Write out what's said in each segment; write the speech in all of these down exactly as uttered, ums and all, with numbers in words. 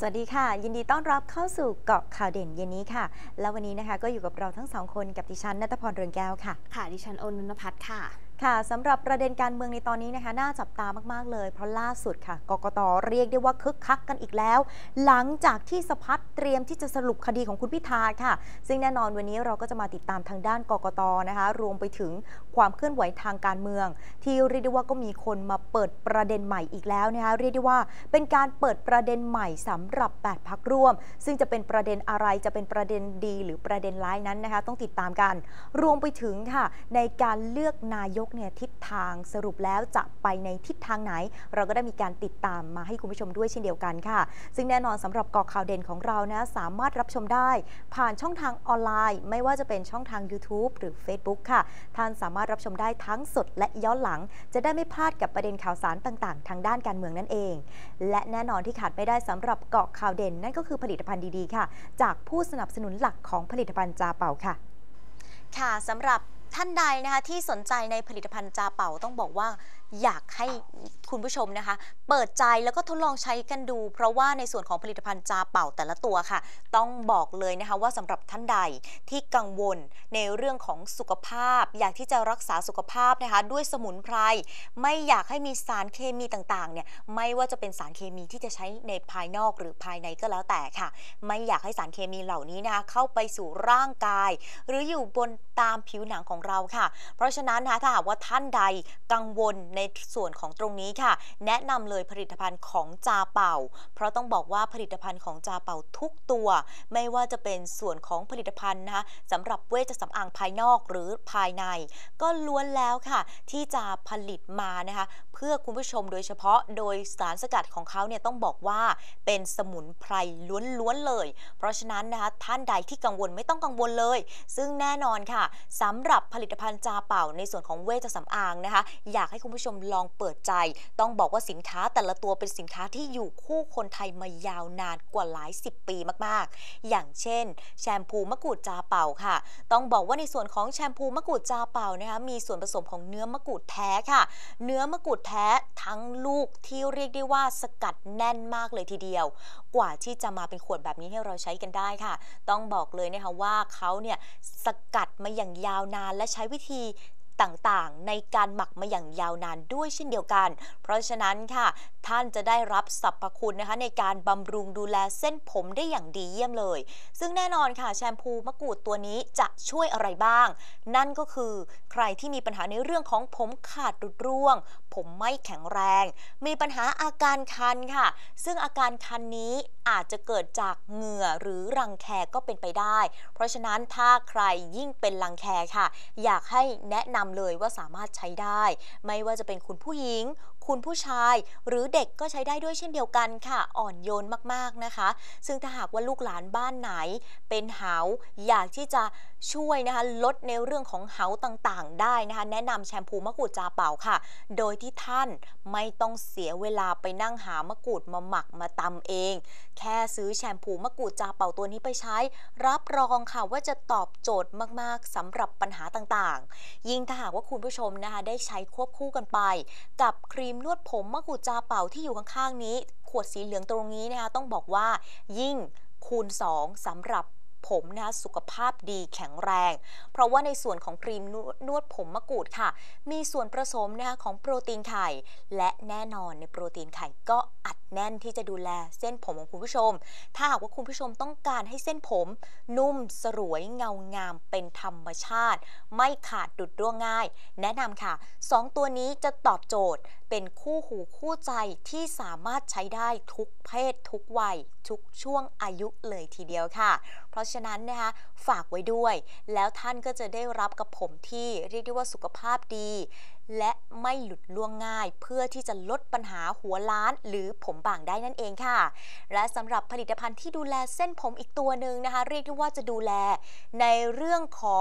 สวัสดีค่ะยินดีต้อนรับเข้าสู่เกาะข่าวเด่นเย็นนี้ค่ะแล้ววันนี้นะคะก็อยู่กับเราทั้งสองคนกับดิฉันณัฐพรเรืองแก้วค่ะค่ะดิฉันโอนนพัฒน์ค่ะค่ะสำหรับประเด็นการเมืองในตอนนี้นะคะน่าจับตามากๆเลยเพราะล่าสุดค่ะกกตเรียกได้ว่าคึกคักกันอีกแล้วหลังจากที่สภาเตรียมที่จะสรุปคดีของคุณพิธาค่ะซึ่งแน่นอนวันนี้เราก็จะมาติดตามทางด้านกกตนะคะรวมไปถึงความเคลื่อนไหวทางการเมืองที่เรียกได้ว่าก็มีคนมาเปิดประเด็นใหม่อีกแล้วนะคะเรียกได้ว่าเป็นการเปิดประเด็นใหม่สำหรับแปดพรรคร่วมซึ่งจะเป็นประเด็นอะไรจะเป็นประเด็นดีหรือประเด็นร้ายนั้นนะคะต้องติดตามกันรวมไปถึงค่ะในการเลือกนายกเนี่ยทิศทางสรุปแล้วจะไปในทิศทางไหนเราก็ได้มีการติดตามมาให้คุณผู้ชมด้วยเช่นเดียวกันค่ะซึ่งแน่นอนสำหรับเกาะข่าวเด่นของเรานะสามารถรับชมได้ผ่านช่องทางออนไลน์ไม่ว่าจะเป็นช่องทาง YouTube หรือ Facebook ค่ะท่านสามารถรับชมได้ทั้งสดและย้อนหลังจะได้ไม่พลาดกับประเด็นข่าวสารต่างๆทางด้านการเมืองนั่นเองและแน่นอนที่ขาดไม่ได้สำหรับเกาะข่าวเด่นนั่นก็คือผลิตภัณฑ์ดีๆค่ะจากผู้สนับสนุนหลักของผลิตภัณฑ์จาเป่าค่ะค่ะสำหรับท่านใดนะคะที่สนใจในผลิตภัณฑ์จาเป่าต้องบอกว่าอยากให้คุณผู้ชมนะคะเปิดใจแล้วก็ทดลองใช้กันดูเพราะว่าในส่วนของผลิตภัณฑ์จาเป่าแต่ละตัวค่ะต้องบอกเลยนะคะว่าสำหรับท่านใดที่กังวลในเรื่องของสุขภาพอยากที่จะรักษาสุขภาพนะคะด้วยสมุนไพรไม่อยากให้มีสารเคมีต่างๆเนี่ยไม่ว่าจะเป็นสารเคมีที่จะใช้ในภายนอกหรือภายในก็แล้วแต่ค่ะไม่อยากให้สารเคมีเหล่านี้นะคะเข้าไปสู่ร่างกายหรืออยู่บนตามผิวหนังของเราค่ะเพราะฉะนั้นนะคะถ้าหากว่าท่านใดกังวลในส่วนของตรงนี้ค่ะแนะนำเลยผลิตภัณฑ์ของจาเป่าเพราะต้องบอกว่าผลิตภัณฑ์ของจาเป่าทุกตัวไม่ว่าจะเป็นส่วนของผลิตภัณฑ์นะคะสำหรับเวชสำอางภายนอกหรือภายในก็ล้วนแล้วค่ะที่จะผลิตมานะคะเพื่อคุณผู้ชมโดยเฉพาะโดยสารสกัดของเขาเนี่ยต้องบอกว่าเป็นสมุนไพรล้วนๆเลยเพราะฉะนั้นนะคะท่านใดที่กังวลไม่ต้องกังวลเลยซึ่งแน่นอนค่ะสำหรับผลิตภัณฑ์จาเป่าในส่วนของเวชสำอางนะคะอยากให้คุณผู้ชมลองเปิดใจต้องบอกว่าสินค้าแต่ละตัวเป็นสินค้าที่อยู่คู่คนไทยมายาวนานกว่าหลายสิบปีมากๆอย่างเช่นแชมพูมะกรูดจาเป่าค่ะต้องบอกว่าในส่วนของแชมพูมะกรูดจาเป่านะคะมีส่วนผสมของเนื้อมะกรูดแท้ค่ะเนื้อมะกรูดแท้ทั้งลูกที่เรียกได้ว่าสกัดแน่นมากเลยทีเดียวกว่าที่จะมาเป็นขวดแบบนี้ให้เราใช้กันได้ค่ะต้องบอกเลยนะคะว่าเขาเนี่ยสกัดมาอย่างยาวนานและใช้วิธีต่างๆในการหมักมาอย่างยาวนานด้วยเช่นเดียวกันเพราะฉะนั้นค่ะท่านจะได้รับสรรพคุณนะคะในการบำรุงดูแลเส้นผมได้อย่างดีเยี่ยมเลยซึ่งแน่นอนค่ะแชมพูมะกรูดตัวนี้จะช่วยอะไรบ้างนั่นก็คือใครที่มีปัญหาในเรื่องของผมขาดหลุดร่วงผมไม่แข็งแรงมีปัญหาอาการคันค่ะซึ่งอาการคันนี้อาจจะเกิดจากเหงื่อหรือรังแคก็เป็นไปได้เพราะฉะนั้นถ้าใครยิ่งเป็นรังแคค่ะอยากให้แนะนำเลยว่าสามารถใช้ได้ไม่ว่าจะเป็นคุณผู้หญิงคุณผู้ชายหรือเด็กก็ใช้ได้ด้วยเช่นเดียวกันค่ะอ่อนโยนมากๆนะคะซึ่งถ้าหากว่าลูกหลานบ้านไหนเป็นเหาอยากที่จะช่วยนะคะลดในเรื่องของเหาต่างๆได้นะคะแนะนำแชมพูมะกรูดจาเป่าค่ะโดยที่ท่านไม่ต้องเสียเวลาไปนั่งหามะกรูดมาหมักมาตำเองแค่ซื้อแชมพูมะกรูดจาเป่าตัวนี้ไปใช้รับรองค่ะว่าจะตอบโจทย์มากๆสำหรับปัญหาต่างๆยิ่งถ้าหากว่าคุณผู้ชมนะคะได้ใช้ควบคู่กันไปกับครีมนวดผมมะกรูดจาเป่าที่อยู่ข้างๆนี้ขวดสีเหลืองตรงนี้นะคะต้องบอกว่ายิ่งคูณสองสำหรับผมนะคะสุขภาพดีแข็งแรงเพราะว่าในส่วนของครีมนวดผมมะกรูดค่ะมีส่วนผสมนะคะของโปรตีนไข่และแน่นอนในโปรตีนไข่ก็อัดแน่นที่จะดูแลเส้นผมของคุณผู้ชมถ้าหากว่าคุณผู้ชมต้องการให้เส้นผมนุ่มสลวยเงางามเป็นธรรมชาติไม่ขาดดุดร่วงง่ายแนะนำค่ะสองตัวนี้จะตอบโจทย์เป็นคู่หูคู่ใจที่สามารถใช้ได้ทุกเพศทุกวัยทุกช่วงอายุเลยทีเดียวค่ะเพราะฉะนั้นนะคะฝากไว้ด้วยแล้วท่านก็จะได้รับกับผมที่เรียกได้ว่าสุขภาพดีและไม่หลุดล่วงง่ายเพื่อที่จะลดปัญหาหัวล้านหรือผมบางได้นั่นเองค่ะและสำหรับผลิตภัณฑ์ที่ดูแลเส้นผมอีกตัวหนึ่งนะคะเรียกได้ว่าจะดูแลในเรื่องของ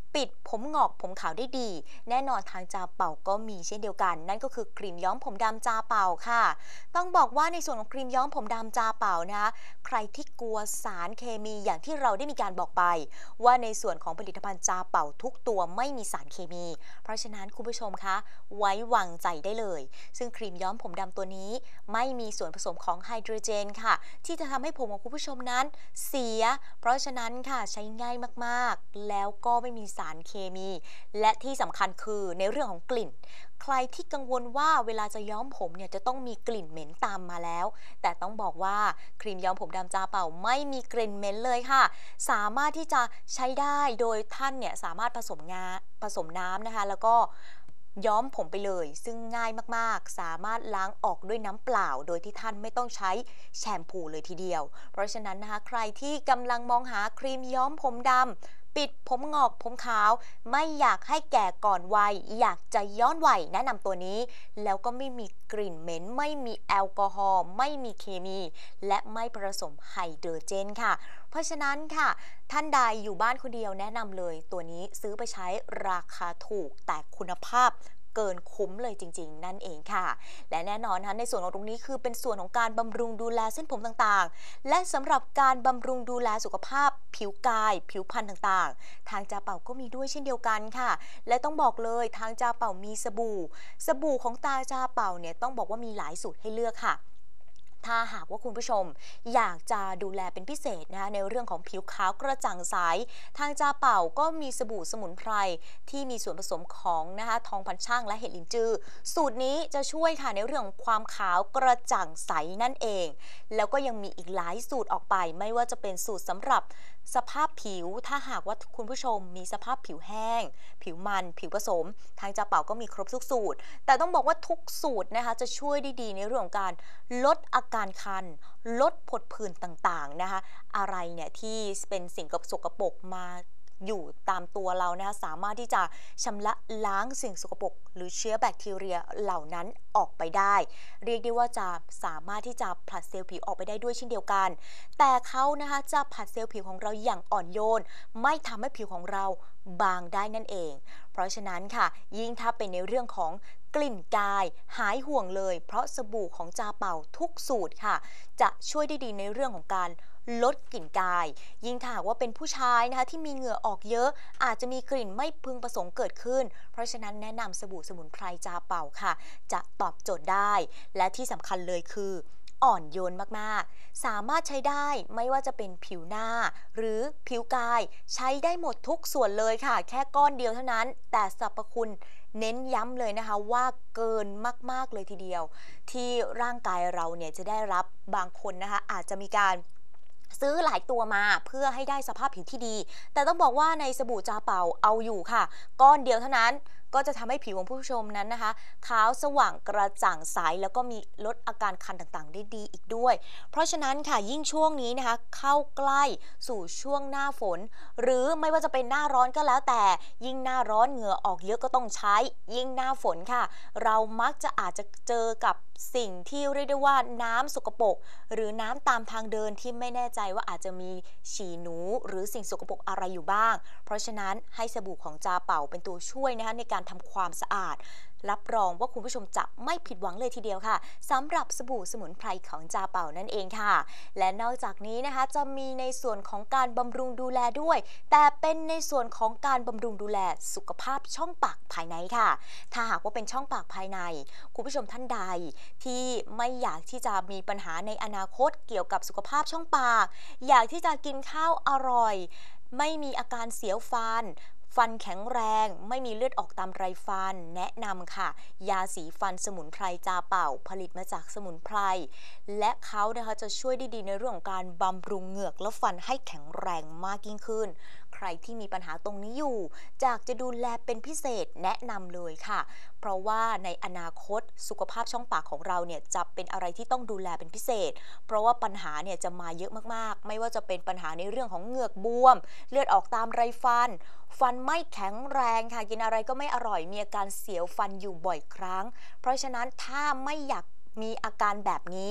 ปิดผมงอกผมขาวได้ดีแน่นอนทางจาเป่าก็มีเช่นเดียวกันนั่นก็คือครีมย้อมผมดำจาเป่าค่ะต้องบอกว่าในส่วนของครีมย้อมผมดำจาเป่านะคะใครที่กลัวสารเคมีอย่างที่เราได้มีการบอกไปว่าในส่วนของผลิตภัณฑ์จาเป่าทุกตัวไม่มีสารเคมี เพราะฉะนั้นคุณผู้ชมคะไว้วางใจได้เลยซึ่งครีมย้อมผมดำตัวนี้ไม่มีส่วนผสมของไฮโดรเจนค่ะที่จะทำให้ผมของคุณผู้ชมนั้นเสียเพราะฉะนั้นค่ะใช้ง่ายมากๆแล้วก็ไม่มีสารเคมีและที่สำคัญคือในเรื่องของกลิ่นใครที่กังวลว่าเวลาจะย้อมผมเนี่ยจะต้องมีกลิ่นเหม็นตามมาแล้วแต่ต้องบอกว่าครีมย้อมผมดำจาเป่าไม่มีกลิ่นเหม็นเลยค่ะสามารถที่จะใช้ได้โดยท่านเนี่ยสามารถผสมงาผสมน้ำนะคะแล้วก็ย้อมผมไปเลยซึ่งง่ายมากๆสามารถล้างออกด้วยน้ำเปล่าโดยที่ท่านไม่ต้องใช้แชมพูเลยทีเดียวเพราะฉะนั้นนะคะใครที่กำลังมองหาครีมย้อมผมดำปิดผมงอกผมขาวไม่อยากให้แก่ก่อนวัยอยากจะย้อนวัยแนะนำตัวนี้แล้วก็ไม่มีกลิ่นเหม็นไม่มีแอลกอฮอล์ไม่มีเคมีและไม่ผสมไฮโดรเจนค่ะเพราะฉะนั้นค่ะท่านใดอยู่บ้านคนเดียวแนะนำเลยตัวนี้ซื้อไปใช้ราคาถูกแต่คุณภาพเกินคุ้มเลยจริงๆนั่นเองค่ะและแน่นอนนะคะในส่วนของตรงนี้คือเป็นส่วนของการบำรุงดูแลเส้นผมต่างๆและสำหรับการบำรุงดูแลสุขภาพผิวกายผิวพรรณต่างๆทางจาเป่าก็มีด้วยเช่นเดียวกันค่ะและต้องบอกเลยทางจาเป่ามีสบู่สบู่ของตาจาเป่าเนี่ยต้องบอกว่ามีหลายสูตรให้เลือกค่ะถ้าหากว่าคุณผู้ชมอยากจะดูแลเป็นพิเศษนะคะในเรื่องของผิวขาวกระจ่างใสทางจาเป่าก็มีสบู่สมุนไพรที่มีส่วนผสมของนะคะทองพันช่างและเห็ดลินจือสูตรนี้จะช่วยค่ะในเรื่องของความขาวกระจ่างใสนั่นเองแล้วก็ยังมีอีกหลายสูตรออกไปไม่ว่าจะเป็นสูตรสำหรับสภาพผิวถ้าหากว่าคุณผู้ชมมีสภาพผิวแห้งผิวมันผิวผสมทางจาเป่าก็มีครบทุกสูตรแต่ต้องบอกว่าทุกสูตรนะคะจะช่วยได้ดีในเรื่องของการลดอาการคันลดผดผื่นต่างๆนะคะอะไรเนี่ยที่เป็นสิ่งกับสกปรกมาอยู่ตามตัวเรานะคะสามารถที่จะชำระล้างสิ่งสกปรกหรือเชื้อแบคทีเรียเหล่านั้นออกไปได้เรียกได้ว่าจะสามารถที่จะผลัดเซลล์ผิวออกไปได้ด้วยเช่นเดียวกันแต่เขานะคะจะผลัดเซลล์ผิวของเราอย่างอ่อนโยนไม่ทำให้ผิวของเราบางได้นั่นเองเพราะฉะนั้นค่ะยิ่งถ้าเป็นในเรื่องของกลิ่นกายหายห่วงเลยเพราะสบู่ของจาเป่าทุกสูตรค่ะจะช่วยได้ดีในเรื่องของการลดกลิ่นกายยิ่งถ้าหากว่าเป็นผู้ชายนะคะที่มีเหงื่อออกเยอะอาจจะมีกลิ่นไม่พึงประสงค์เกิดขึ้นเพราะฉะนั้นแนะนำสบู่สมุนไพรจาเป่าค่ะจะตอบโจทย์ได้และที่สำคัญเลยคืออ่อนโยนมากๆสามารถใช้ได้ไม่ว่าจะเป็นผิวหน้าหรือผิวกายใช้ได้หมดทุกส่วนเลยค่ะแค่ก้อนเดียวเท่านั้นแต่สรรพคุณเน้นย้ำเลยนะคะว่าเกินมากๆเลยทีเดียวที่ร่างกายเราเนี่ยจะได้รับบางคนนะคะอาจจะมีการซื้อหลายตัวมาเพื่อให้ได้สภาพผิวที่ดีแต่ต้องบอกว่าในสบู่จาเป่าเอาอยู่ค่ะก้อนเดียวเท่านั้นก็จะทำให้ผิวของผู้ชมนั้นนะคะขาวสว่างกระจ่างใสแล้วก็มีลดอาการคันต่างๆได้ดีอีกด้วยเพราะฉะนั้นค่ะยิ่งช่วงนี้นะคะเข้าใกล้สู่ช่วงหน้าฝนหรือไม่ว่าจะเป็นหน้าร้อนก็แล้วแต่ยิ่งหน้าร้อนเหงื่อออกเยอะก็ต้องใช้ยิ่งหน้าฝนค่ะเรามักจะอาจจะเจอกับสิ่งที่เรียกได้ว่าน้ำสกปรกหรือน้ำตามทางเดินที่ไม่แน่ใจว่าอาจจะมีฉี่หนูหรือสิ่งสกปรกอะไรอยู่บ้างเพราะฉะนั้นให้สบู่ของจาเป่าเป็นตัวช่วยนะคะในการทำความสะอาดรับรองว่าคุณผู้ชมจะไม่ผิดหวังเลยทีเดียวค่ะสำหรับสบู่สมุนไพรของจาเป่านั่นเองค่ะและนอกจากนี้นะคะจะมีในส่วนของการบำรุงดูแลด้วยแต่เป็นในส่วนของการบำรุงดูแลสุขภาพช่องปากภายในค่ะถ้าหากว่าเป็นช่องปากภายในคุณผู้ชมท่านใดที่ไม่อยากที่จะมีปัญหาในอนาคตเกี่ยวกับสุขภาพช่องปากอยากที่จะกินข้าวอร่อยไม่มีอาการเสียวฟันฟันแข็งแรงไม่มีเลือดออกตามไรฟันแนะนำค่ะยาสีฟันสมุนไพรจาเป่าผลิตมาจากสมุนไพรและเขานะคะจะช่วยได้ดีในเรื่องของการบำรุงเหงือกและฟันให้แข็งแรงมากยิ่งขึ้นใครที่มีปัญหาตรงนี้อยู่จากจะดูแลเป็นพิเศษแนะนำเลยค่ะเพราะว่าในอนาคตสุขภาพช่องปากของเราเนี่ยจะเป็นอะไรที่ต้องดูแลเป็นพิเศษเพราะว่าปัญหาเนี่ยจะมาเยอะมากๆไม่ว่าจะเป็นปัญหาในเรื่องของเหงือกบวมเลือดออกตามไรฟันฟันไม่แข็งแรงค่ะกินอะไรก็ไม่อร่อยมีอาการเสียวฟันอยู่บ่อยครั้งเพราะฉะนั้นถ้าไม่อยากมีอาการแบบนี้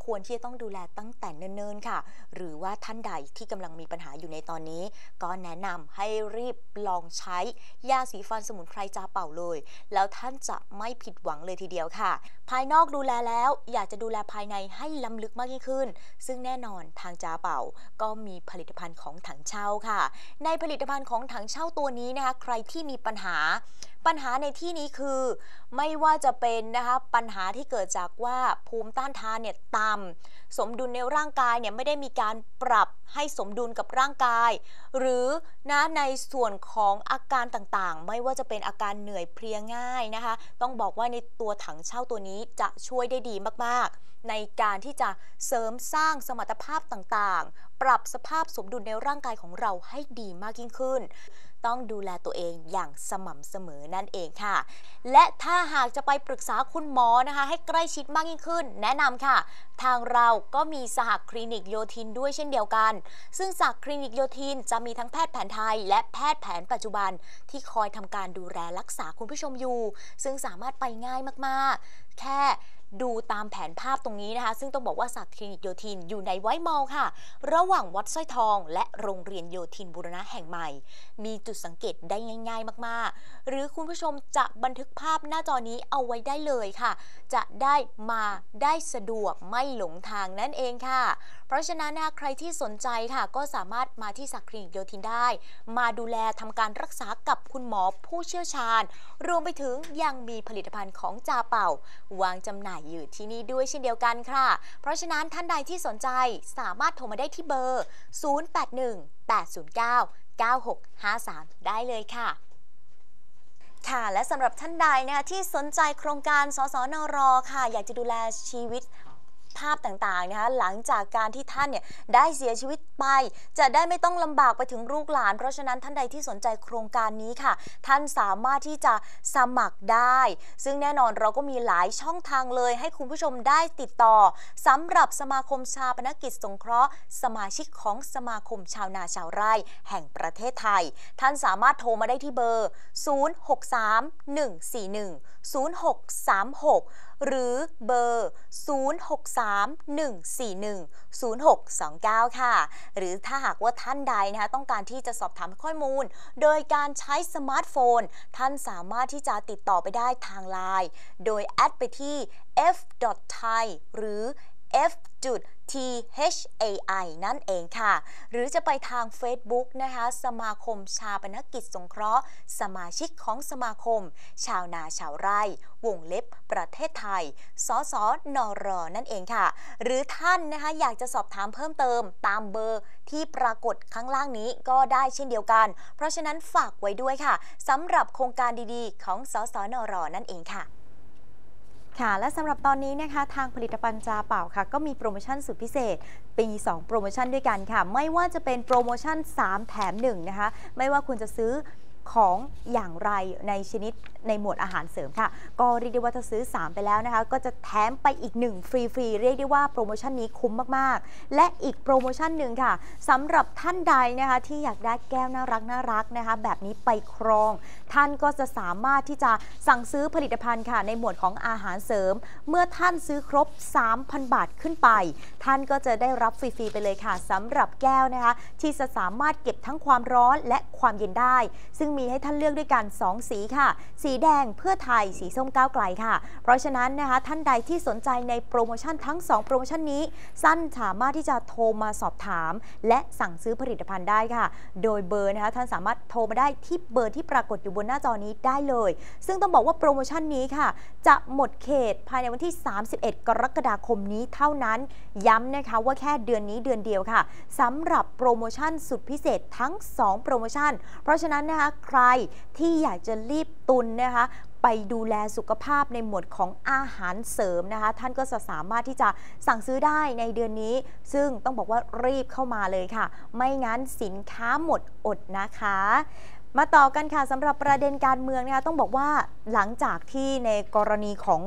ควรที่จะต้องดูแลตั้งแต่เนิ่นๆค่ะหรือว่าท่านใดที่กำลังมีปัญหาอยู่ในตอนนี้ก็แนะนำให้รีบลองใช้ยาสีฟันสมุนไพรจาเป่าเลยแล้วท่านจะไม่ผิดหวังเลยทีเดียวค่ะภายนอกดูแลแล้วอยากจะดูแลภายในให้ล้ำลึกมากยิ่งขึ้นซึ่งแน่นอนทางจาเป่าก็มีผลิตภัณฑ์ของถังเช่าค่ะในผลิตภัณฑ์ของถังเช่าตัวนี้นะคะใครที่มีปัญหาปัญหาในที่นี้คือไม่ว่าจะเป็นนะคะปัญหาที่เกิดจากว่าภูมิต้านทานเนี่ยต่ำสมดุลในร่างกายเนี่ยไม่ได้มีการปรับให้สมดุลกับร่างกายหรือนะในส่วนของอาการต่างๆไม่ว่าจะเป็นอาการเหนื่อยเพลียง่ายนะคะต้องบอกว่าในตัวถังเช่าตัวนี้จะช่วยได้ดีมากๆในการที่จะเสริมสร้างสมรรถภาพต่างๆปรับสภาพสมดุลในร่างกายของเราให้ดีมากยิ่งขึ้นต้องดูแลตัวเองอย่างสม่ำเสมอนั่นเองค่ะและถ้าหากจะไปปรึกษาคุณหมอนะคะให้ใกล้ชิดมากยิ่งขึ้นแนะนำค่ะทางเราก็มีสหคลินิกโยธินด้วยเช่นเดียวกันซึ่งสหคลินิกโยธินจะมีทั้งแพทย์แผนไทยและแพทย์แผนปัจจุบันที่คอยทำการดูแลรักษาคุณผู้ชมอยู่ซึ่งสามารถไปง่ายมากๆแค่ดูตามแผนภาพตรงนี้นะคะซึ่งต้องบอกว่าสหคลินิกโยธินอยู่ในไวท์มอลล์ค่ะระหว่างวัดสร้อยทองและโรงเรียนโยธินบูรณะแห่งใหม่มีจุดสังเกตได้ง่ายๆมากๆหรือคุณผู้ชมจะบันทึกภาพหน้าจอนี้เอาไว้ได้เลยค่ะจะได้มาได้สะดวกไม่หลงทางนั่นเองค่ะเพราะฉะนั้นนะใครที่สนใจค่ะก็สามารถมาที่สหคลินิกโยธินได้มาดูแลทำการรักษากับคุณหมอผู้เชี่ยวชาญรวมไปถึงยังมีผลิตภัณฑ์ของจาเป่าวางจำหน่ายอยู่ที่นี่ด้วยเช่นเดียวกันค่ะเพราะฉะนั้นท่านใดที่สนใจสามารถโทรมาได้ที่เบอร์ ศูนย์ แปด หนึ่ง แปด ศูนย์ เก้า เก้า หก ห้า สาม ได้เลยค่ะค่ะและสำหรับท่านใดนะคะที่สนใจโครงการสสนรค่ะอยากจะดูแลชีวิตภาพต่างๆนะคะหลังจากการที่ท่านเนี่ยได้เสียชีวิตไปจะได้ไม่ต้องลำบากไปถึงลูกหลานเพราะฉะนั้นท่านใดที่สนใจโครงการนี้ค่ะท่านสามารถที่จะสมัครได้ซึ่งแน่นอนเราก็มีหลายช่องทางเลยให้คุณผู้ชมได้ติดต่อสำหรับสมาคมชาปนกิจสงเคราะห์สมาชิกของสมาคมชาวนาชาวไร่แห่งประเทศไทยท่านสามารถโทรมาได้ที่เบอร์ ศูนย์ หก สาม หนึ่ง สี่ หนึ่ง ศูนย์ หก สาม หก หรือเบอร์ ศูนย์ หก สาม หนึ่ง สี่ หนึ่ง ศูนย์ หก สอง เก้า ค่ะหรือถ้าหากว่าท่านใดนะคะต้องการที่จะสอบถามข้อมูลโดยการใช้สมาร์ทโฟนท่านสามารถที่จะติดต่อไปได้ทางไลน์โดยแอดไปที่ เอฟ ไทย หรือ เอฟ ที เอช เอ ไอ นั่นเองค่ะหรือจะไปทาง Facebook นะคะสมาคมชาปนกิจสงเคราะห์สมาชิกของสมาคมชาวนาชาวไร่วงเล็บประเทศไทยสสนรนั่นเองค่ะหรือท่านนะคะอยากจะสอบถามเพิ่มเติมตามเบอร์ที่ปรากฏข้างล่างนี้ก็ได้เช่นเดียวกันเพราะฉะนั้นฝากไว้ด้วยค่ะสำหรับโครงการดีๆของสสนรนั่นเองค่ะค่ะและสำหรับตอนนี้นะคะทางผลิตภัณฑ์จาเป่าค่ะก็มีโปรโมชั่นสุดพิเศษปีสองโปรโมชั่นด้วยกันค่ะไม่ว่าจะเป็นโปรโมชั่นสามแถมหนึ่งนะคะไม่ว่าคุณจะซื้อของอย่างไรในชนิดในหมวดอาหารเสริมค่ะก็เรียกได้ว่าถ้าซื้อสามไปแล้วนะคะก็จะแถมไปอีกหนึ่งฟรีๆเรียกได้ว่าโปรโมชั่นนี้คุ้มมากๆและอีกโปรโมชั่นหนึ่งค่ะสำหรับท่านใดนะคะที่อยากได้แก้วน่ารักน่ารักนะคะแบบนี้ไปครองท่านก็จะสามารถที่จะสั่งซื้อผลิตภัณฑ์ค่ะในหมวดของอาหารเสริมเมื่อท่านซื้อครบ สามพัน บาทขึ้นไปท่านก็จะได้รับฟรีๆไปเลยค่ะสำหรับแก้วนะคะที่จะสามารถเก็บทั้งความร้อนและความเย็นได้ซึ่งมีให้ท่านเลือกด้วยกันสองสีค่ะสีแดงเพื่อไทยสีส้มก้าวไกลค่ะเพราะฉะนั้นนะคะท่านใดที่สนใจในโปรโมชั่นทั้งสองโปรโมชั่นนี้สั้นสามารถที่จะโทรมาสอบถามและสั่งซื้อผลิตภัณฑ์ได้ค่ะโดยเบอร์นะคะท่านสามารถโทรมาได้ที่เบอร์ที่ปรากฏอยู่บนหน้าจอนี้ได้เลยซึ่งต้องบอกว่าโปรโมชั่นนี้ค่ะจะหมดเขตภายในวันที่สามสิบเอ็ดกรกฎาคมนี้เท่านั้นย้ำนะคะว่าแค่เดือนนี้เดือนเดียวค่ะสำหรับโปรโมชั่นสุดพิเศษทั้งสองโปรโมชั่นเพราะฉะนั้นนะคะใครที่อยากจะรีบตุนนะคะไปดูแลสุขภาพในหมวดของอาหารเสริมนะคะท่านก็จะสามารถที่จะสั่งซื้อได้ในเดือนนี้ซึ่งต้องบอกว่ารีบเข้ามาเลยค่ะไม่งั้นสินค้าหมดอดนะคะมาต่อกันค่ะสำหรับประเด็นการเมืองนะคะต้องบอกว่าหลังจากที่ในกรณีของ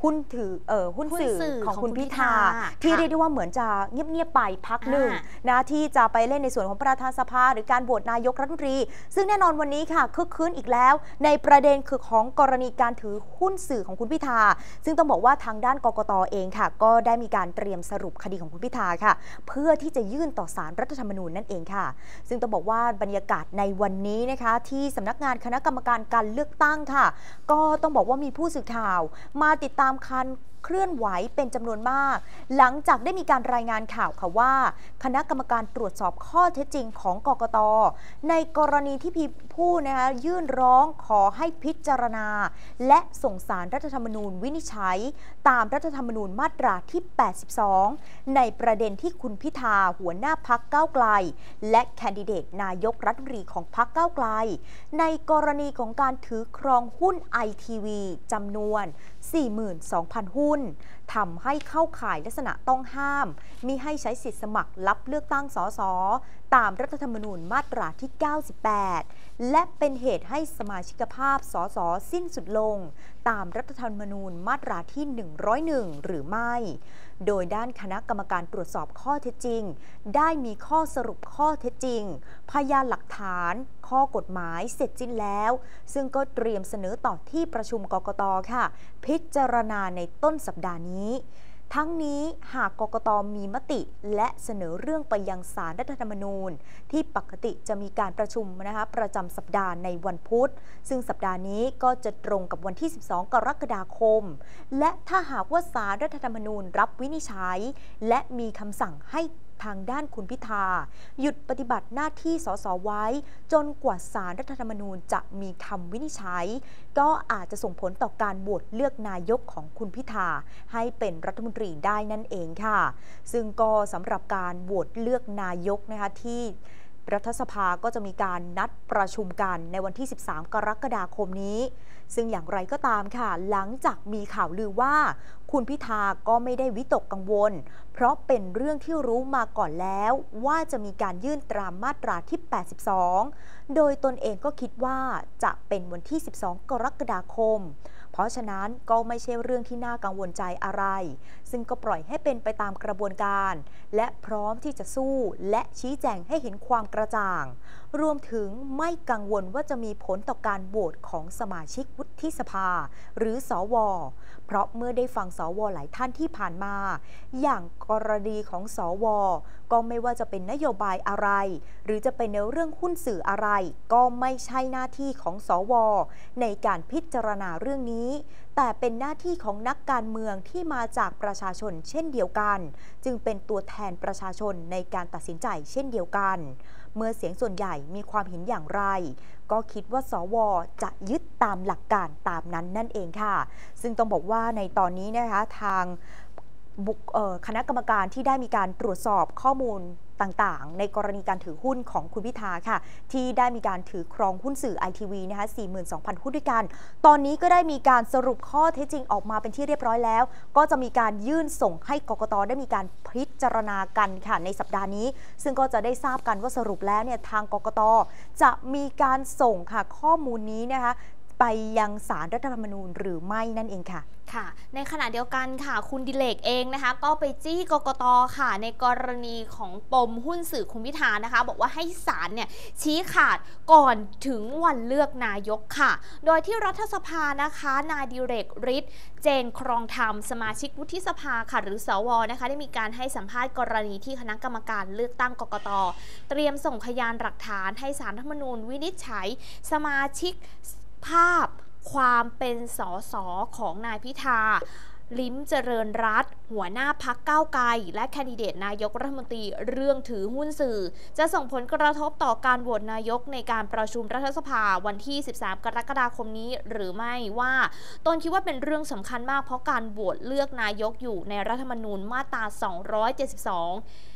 หุ้นถือเอ่อหุ้นสื่อหุ้นสื่อของคุณของคุณพิธาพิธาที่ค่ะเรียกได้ว่าเหมือนจะเงียบๆไปพักหนึ่งอ่านะที่จะไปเล่นในส่วนของประธานสภาหรือการโหวตนายกรัฐมนตรีซึ่งแน่นอนวันนี้ค่ะคึกคืนอีกแล้วในประเด็นคือของกรณีการถือหุ้นสื่อของคุณพิธาซึ่งต้องบอกว่าทางด้านกกต.เองค่ะก็ได้มีการเตรียมสรุปคดีของคุณพิธาค่ะเพื่อที่จะยื่นต่อศาลรัฐธรรมนูญนั่นเองค่ะซึ่งต้องบอกว่าบรรยากาศในวันนี้นะคะที่สำนักงานคณะกรรมการการเลือกตั้งค่ะก็ต้องบอกว่ามีผู้สื่อข่าวมาติดตามการเคลื่อนไหวเป็นจำนวนมากหลังจากได้มีการรายงานข่าวค่ะว่าคณะกรรมการตรวจสอบข้อเท็จจริงของกกต.ในกรณีที่มีผู้นะคะยื่นร้องขอให้พิจารณาและส่งสารรัฐธรรมนูญวินิจฉัยตามรัฐธรรมนูญมาตราที่แปดสิบสองในประเด็นที่คุณพิธาหัวหน้าพรรคก้าวไกลและแคนดิเดตนายกรัฐมนตรีของพรรคก้าวไกลในกรณีของการถือครองหุ้น ไอ ที วี จำนวน สี่หมื่นสองพัน หุ้นทำให้เข้าข่ายลักษณะต้องห้ามมิให้ใช้สิทธิสมัครรับเลือกตั้งสสตามรัฐธรรมนูญมาตราที่เก้าสิบแปดและเป็นเหตุให้สมาชิกภาพสสสิ้นสุดลงตามรัฐธรรมนูญมาตราที่หนึ่งร้อยเอ็ดหรือไม่โดยด้านคณะกรรมการตรวจสอบข้อเท็จจริงได้มีข้อสรุปข้อเท็จจริงพยานหลักฐานข้อกฎหมายเสร็จสิ้นแล้วซึ่งก็เตรียมเสนอต่อที่ประชุมกกต.ค่ะพิจารณาในต้นสัปดาห์นี้ทั้งนี้หากกกต.มีมติและเสนอเรื่องไปยังศาลรัฐธรรมนูญที่ปกติจะมีการประชุมนะคะประจำสัปดาห์ในวันพุธซึ่งสัปดาห์นี้ก็จะตรงกับวันที่สิบสองกรกฎาคมและถ้าหากว่าศาลรัฐธรรมนูญรับวินิจฉัยและมีคำสั่งให้ทางด้านคุณพิธาหยุดปฏิบัติหน้าที่สสไว้จนกว่าศาลรัฐธรรมนูญจะมีคำวินิจฉัยก็อาจจะส่งผลต่อการโหวตเลือกนายกของคุณพิธาให้เป็นรัฐมนตรีได้นั่นเองค่ะซึ่งก็สำหรับการโหวตเลือกนายกนะคะที่รัฐสภาก็จะมีการนัดประชุมกันในวันที่สิบสามกรกฎาคมนี้ซึ่งอย่างไรก็ตามค่ะหลังจากมีข่าวลือว่าคุณพิธาก็ไม่ได้วิตกกังวลเพราะเป็นเรื่องที่รู้มาก่อนแล้วว่าจะมีการยื่นตามมาตราที่แปดสิบสองโดยตนเองก็คิดว่าจะเป็นวันที่สิบสองกรกฎาคมเพราะฉะนั้นก็ไม่ใช่เรื่องที่น่ากังวลใจอะไรซึ่งก็ปล่อยให้เป็นไปตามกระบวนการและพร้อมที่จะสู้และชี้แจงให้เห็นความกระจ่างรวมถึงไม่กังวลว่าจะมีผลต่อการโหวตของสมาชิกวุฒิสภาหรือสวเพราะเมื่อได้ฟังสวหลายท่านที่ผ่านมาอย่างกรณีของสวก็ไม่ว่าจะเป็นนโยบายอะไรหรือจะเป็นในเรื่องหุ้นสื่ออะไรก็ไม่ใช่หน้าที่ของสวในการพิจารณาเรื่องนี้แต่เป็นหน้าที่ของนักการเมืองที่มาจากประชาชนเช่นเดียวกันจึงเป็นตัวแทนประชาชนในการตัดสินใจเช่นเดียวกันเมื่อเสียงส่วนใหญ่มีความเห็นอย่างไรก็คิดว่าสวจะยึดตามหลักการตามนั้นนั่นเองค่ะซึ่งต้องบอกว่าในตอนนี้นะคะทางบุคคณะกรรมการที่ได้มีการตรวจสอบข้อมูลต่างๆในกรณีการถือหุ้นของคุณพิธาค่ะที่ได้มีการถือครองหุ้นสื่อ ไอ ที วี นะคะ สี่หมื่นสองพัน หุ้นด้วยกันตอนนี้ก็ได้มีการสรุปข้อเท็จจริงออกมาเป็นที่เรียบร้อยแล้วก็จะมีการยื่นส่งให้กกต.ได้มีการพิจารณากันค่ะในสัปดาห์นี้ซึ่งก็จะได้ทราบกันว่าสรุปแล้วเนี่ยทางกกต.จะมีการส่งค่ะข้อมูลนี้นะคะไปยังศาลรัฐธรรมนูญหรือไม่นั่นเองค่ะค่ะในขณะเดียวกันค่ะคุณดิเลกเองนะคะก็ไปจี้กกต.ค่ะในกรณีของปมหุ้นสื่อคุณพิธานะคะบอกว่าให้ศาลเนี่ยชี้ขาดก่อนถึงวันเลือกนายกค่ะโดยที่รัฐสภานะคะนายดิเลกฤทธิ์เจนครองธรรมสมาชิกวุฒิสภาค่ะหรือสวนะคะได้มีการให้สัมภาษณ์กรณีที่คณะกรรมการเลือกตั้งกกต.เตรียมส่งพยานหลักฐานให้ศาลรัฐธรรมนูญวินิจฉัยสมาชิกภาพความเป็นสสของนายพิธาลิ้มเจริญรัตน์หัวหน้าพรรคก้าวไกลและแคนดิเดตนายกรัฐมนตรีเรื่องถือหุ้นสื่อจะส่งผลกระทบต่อการโหวตนายกในการประชุมรัฐสภาวันที่สิบสามกรกฎาคมนี้หรือไม่ว่าตนคิดว่าเป็นเรื่องสำคัญมากเพราะการโหวตเลือกนายกอยู่ในรัฐธรรมนูญมาตราสองร้อยเจ็ดสิบสอง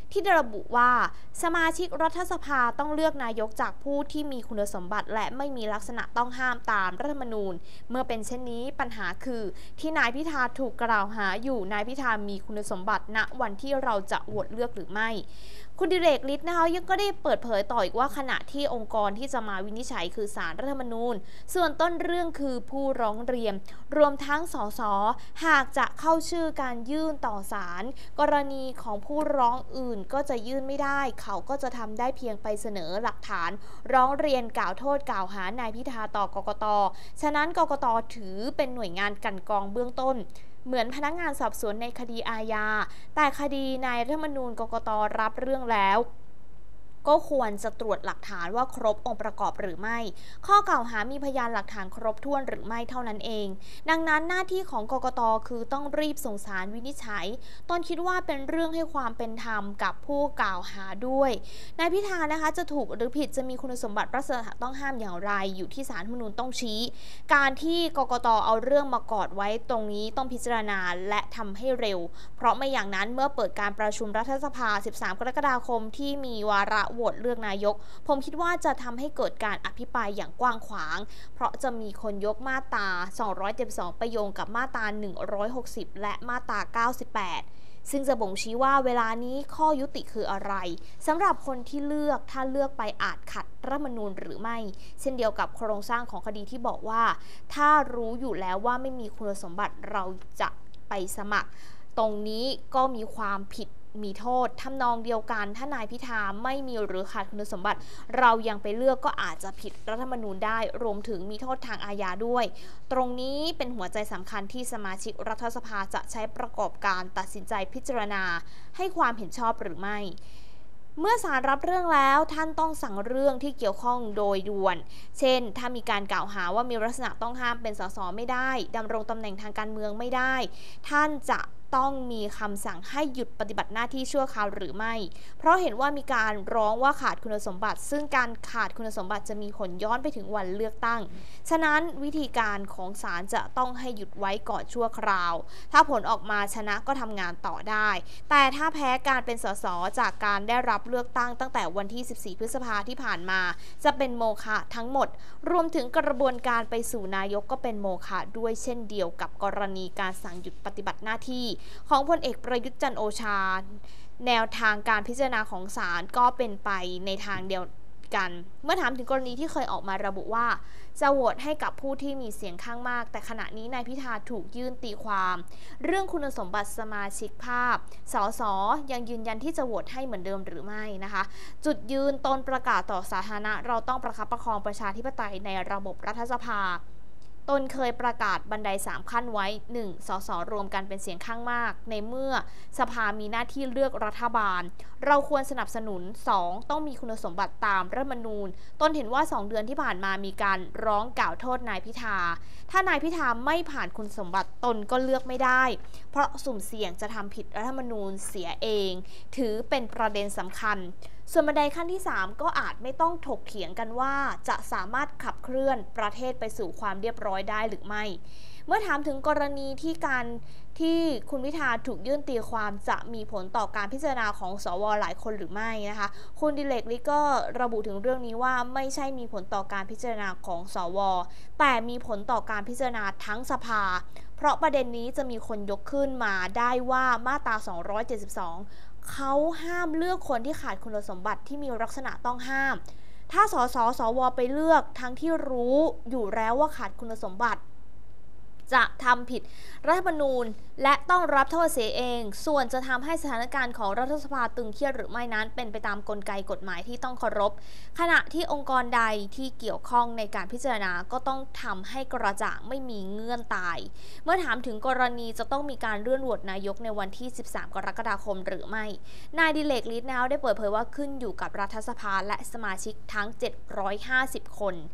ที่ระบุว่าสมาชิกรัฐสภาต้องเลือกนายกจากผู้ที่มีคุณสมบัติและไม่มีลักษณะต้องห้ามตามรัฐธรรมนูญเมื่อเป็นเช่นนี้ปัญหาคือที่นายพิธาถูกกล่าวหาอยู่นายพิธามีคุณสมบัติณวันที่เราจะโหวตเลือกหรือไม่คุณดิเรกฤทธิ์นะคะยังก็ได้เปิดเผยต่ออีกว่าขณะที่องค์กรที่จะมาวินิจฉัยคือศาลรัฐธรรมนูญส่วนต้นเรื่องคือผู้ร้องเรียนรวมทั้งสสหากจะเข้าชื่อการยื่นต่อศาลกรณีของผู้ร้องอื่นก็จะยื่นไม่ได้เขาก็จะทำได้เพียงไปเสนอหลักฐานร้องเรียนกล่าวโทษกล่าวหานายพิธาต่อกกต.ฉะนั้นกกต.ถือเป็นหน่วยงานกลั่นกรองเบื้องต้นเหมือนพนักงานสอบสวนในคดีอาญาแต่คดีนายรัฐธรรมนูญกกต.รับเรื่องแล้วก็ควรจะตรวจหลักฐานว่าครบองค์ประกอบหรือไม่ข้อกล่าวหามีพยานหลักฐานครบถ้วนหรือไม่เท่านั้นเองดังนั้นหน้าที่ของกกต.คือต้องรีบส่งสารวินิจฉัยตนคิดว่าเป็นเรื่องให้ความเป็นธรรมกับผู้กล่าวหาด้วยนายพิธานะคะจะถูกหรือผิดจะมีคุณสมบัติลักษณะต้องห้ามอย่างไรอยู่ที่ศาลรัฐธรรมนูญต้องชี้การที่กกต.เอาเรื่องมากอดไว้ตรงนี้ต้องพิจารณาและทำให้เร็วเพราะไม่อย่างนั้นเมื่อเปิดการประชุมรัฐสภาสิบสามกรกฎาคมที่มีวาระโหวตเลือกนายกผมคิดว่าจะทำให้เกิดการอภิปรายอย่างกว้างขวางเพราะจะมีคนยกมาตราสองร้อยเจ็ดสิบสองไปโยงกับมาตราหนึ่งร้อยหกสิบและมาตราเก้าสิบแปดซึ่งจะบ่งชี้ว่าเวลานี้ข้อยุติคืออะไรสำหรับคนที่เลือกถ้าเลือกไปอาจขัดรัฐธรรมนูญหรือไม่เช่นเดียวกับโครงสร้างของคดีที่บอกว่าถ้ารู้อยู่แล้วว่าไม่มีคุณสมบัติเราจะไปสมัครตรงนี้ก็มีความผิดมีโทษทำนองเดียวกันถ้านายพิธาไม่มีหรือขาดคุณสมบัติเรายังไปเลือกก็อาจจะผิดรัฐธรรมนูญได้รวมถึงมีโทษทางอาญาด้วยตรงนี้เป็นหัวใจสำคัญที่สมาชิกรัฐสภาจะใช้ประกอบการตัดสินใจพิจารณาให้ความเห็นชอบหรือไม่เมื่อศาลรับเรื่องแล้วท่านต้องสั่งเรื่องที่เกี่ยวข้องโดยด่วนเช่นถ้ามีการกล่าวหาว่ามีลักษณะต้องห้ามเป็นสสไม่ได้ดำรงตำแหน่งทางการเมืองไม่ได้ท่านจะต้องมีคำสั่งให้หยุดปฏิบัติหน้าที่ชั่วคราวหรือไม่เพราะเห็นว่ามีการร้องว่าขาดคุณสมบัติซึ่งการขาดคุณสมบัติจะมีผลย้อนไปถึงวันเลือกตั้งฉะนั้นวิธีการของศาลจะต้องให้หยุดไว้ก่อนชั่วคราวถ้าผลออกมาชนะก็ทำงานต่อได้แต่ถ้าแพ้การเป็นสสจากการได้รับเลือกตั้งตั้งแต่วันที่สิบสี่พฤษภาที่ผ่านมาจะเป็นโมฆะทั้งหมดรวมถึงกระบวนการไปสู่นายกก็เป็นโมฆะด้วยเช่นเดียวกับกรณีการสั่งหยุดปฏิบัติหน้าที่ของพลเอกประยุทธ์จันทร์โอชาแนวทางการพิจารณาของศาลก็เป็นไปในทางเดียวกันเมื่อถามถึงกรณีที่เคยออกมาระบุว่าจะโหวตให้กับผู้ที่มีเสียงข้างมากแต่ขณะนี้นายพิธาถูกยื่นตีความเรื่องคุณสมบัติสมาชิกภาพสสยังยืนยันที่จะโหวตให้เหมือนเดิมหรือไม่นะคะจุดยืนตนประกาศต่อสาธารณะเราต้องประคับประคองประชาธิปไตยในระบบรัฐสภาตนเคยประกาศบันไดสามขั้นไว้ หนึ่ง สสรวมกันเป็นเสียงข้างมากในเมื่อสภามีหน้าที่เลือกรัฐบาลเราควรสนับสนุน สอง ต้องมีคุณสมบัติตามรัฐธรรมนูญตนเห็นว่าสองเดือนที่ผ่านมามีการร้องกล่าวโทษนายพิธาถ้านายพิธาไม่ผ่านคุณสมบัติตนก็เลือกไม่ได้เพราะสุ่มเสี่ยงจะทำผิดรัฐธรรมนูญเสียเองถือเป็นประเด็นสำคัญส่วนบันไดขั้นที่สามก็อาจไม่ต้องถกเถียงกันว่าจะสามารถขับเคลื่อนประเทศไปสู่ความเรียบร้อยได้หรือไม่เมื่อถามถึงกรณีที่การที่คุณพิธาถูกยื่นตีความจะมีผลต่อการพิจารณาของสวหลายคนหรือไม่นะคะคุณดิเลกฤทธิ์ก็ระบุถึงเรื่องนี้ว่าไม่ใช่มีผลต่อการพิจารณาของสวแต่มีผลต่อการพิจารณาทั้งสภาเพราะประเด็นนี้จะมีคนยกขึ้นมาได้ว่ามาตราสองร้อยเจ็ดสิบสองเขาห้ามเลือกคนที่ขาดคุณสมบัติที่มีลักษณะต้องห้ามถ้าสสสวไปเลือกทั้งที่รู้อยู่แล้วว่าขาดคุณสมบัติจะทำผิดรัฐธรรมนูญและต้องรับโทษเสียเองส่วนจะทำให้สถานการณ์ของรัฐสภาตึงเครียดหรือไม่นั้นเป็นไปตามกลไกกฎหมายที่ต้องเคารพขณะที่องค์กรใดที่เกี่ยวข้องในการพิจารณาก็ต้องทำให้กระจ่างไม่มีเงื่อนตายเมื่อถามถึงกรณีจะต้องมีการเลื่อนโหวตนายกในวันที่สิบสามกรกฎาคมหรือไม่นายดิเลกฤทธิ์ได้เปิดเผยว่าขึ้นอยู่กับรัฐสภาและสมาชิกทั้งเจ็ดร้อยห้าสิบคน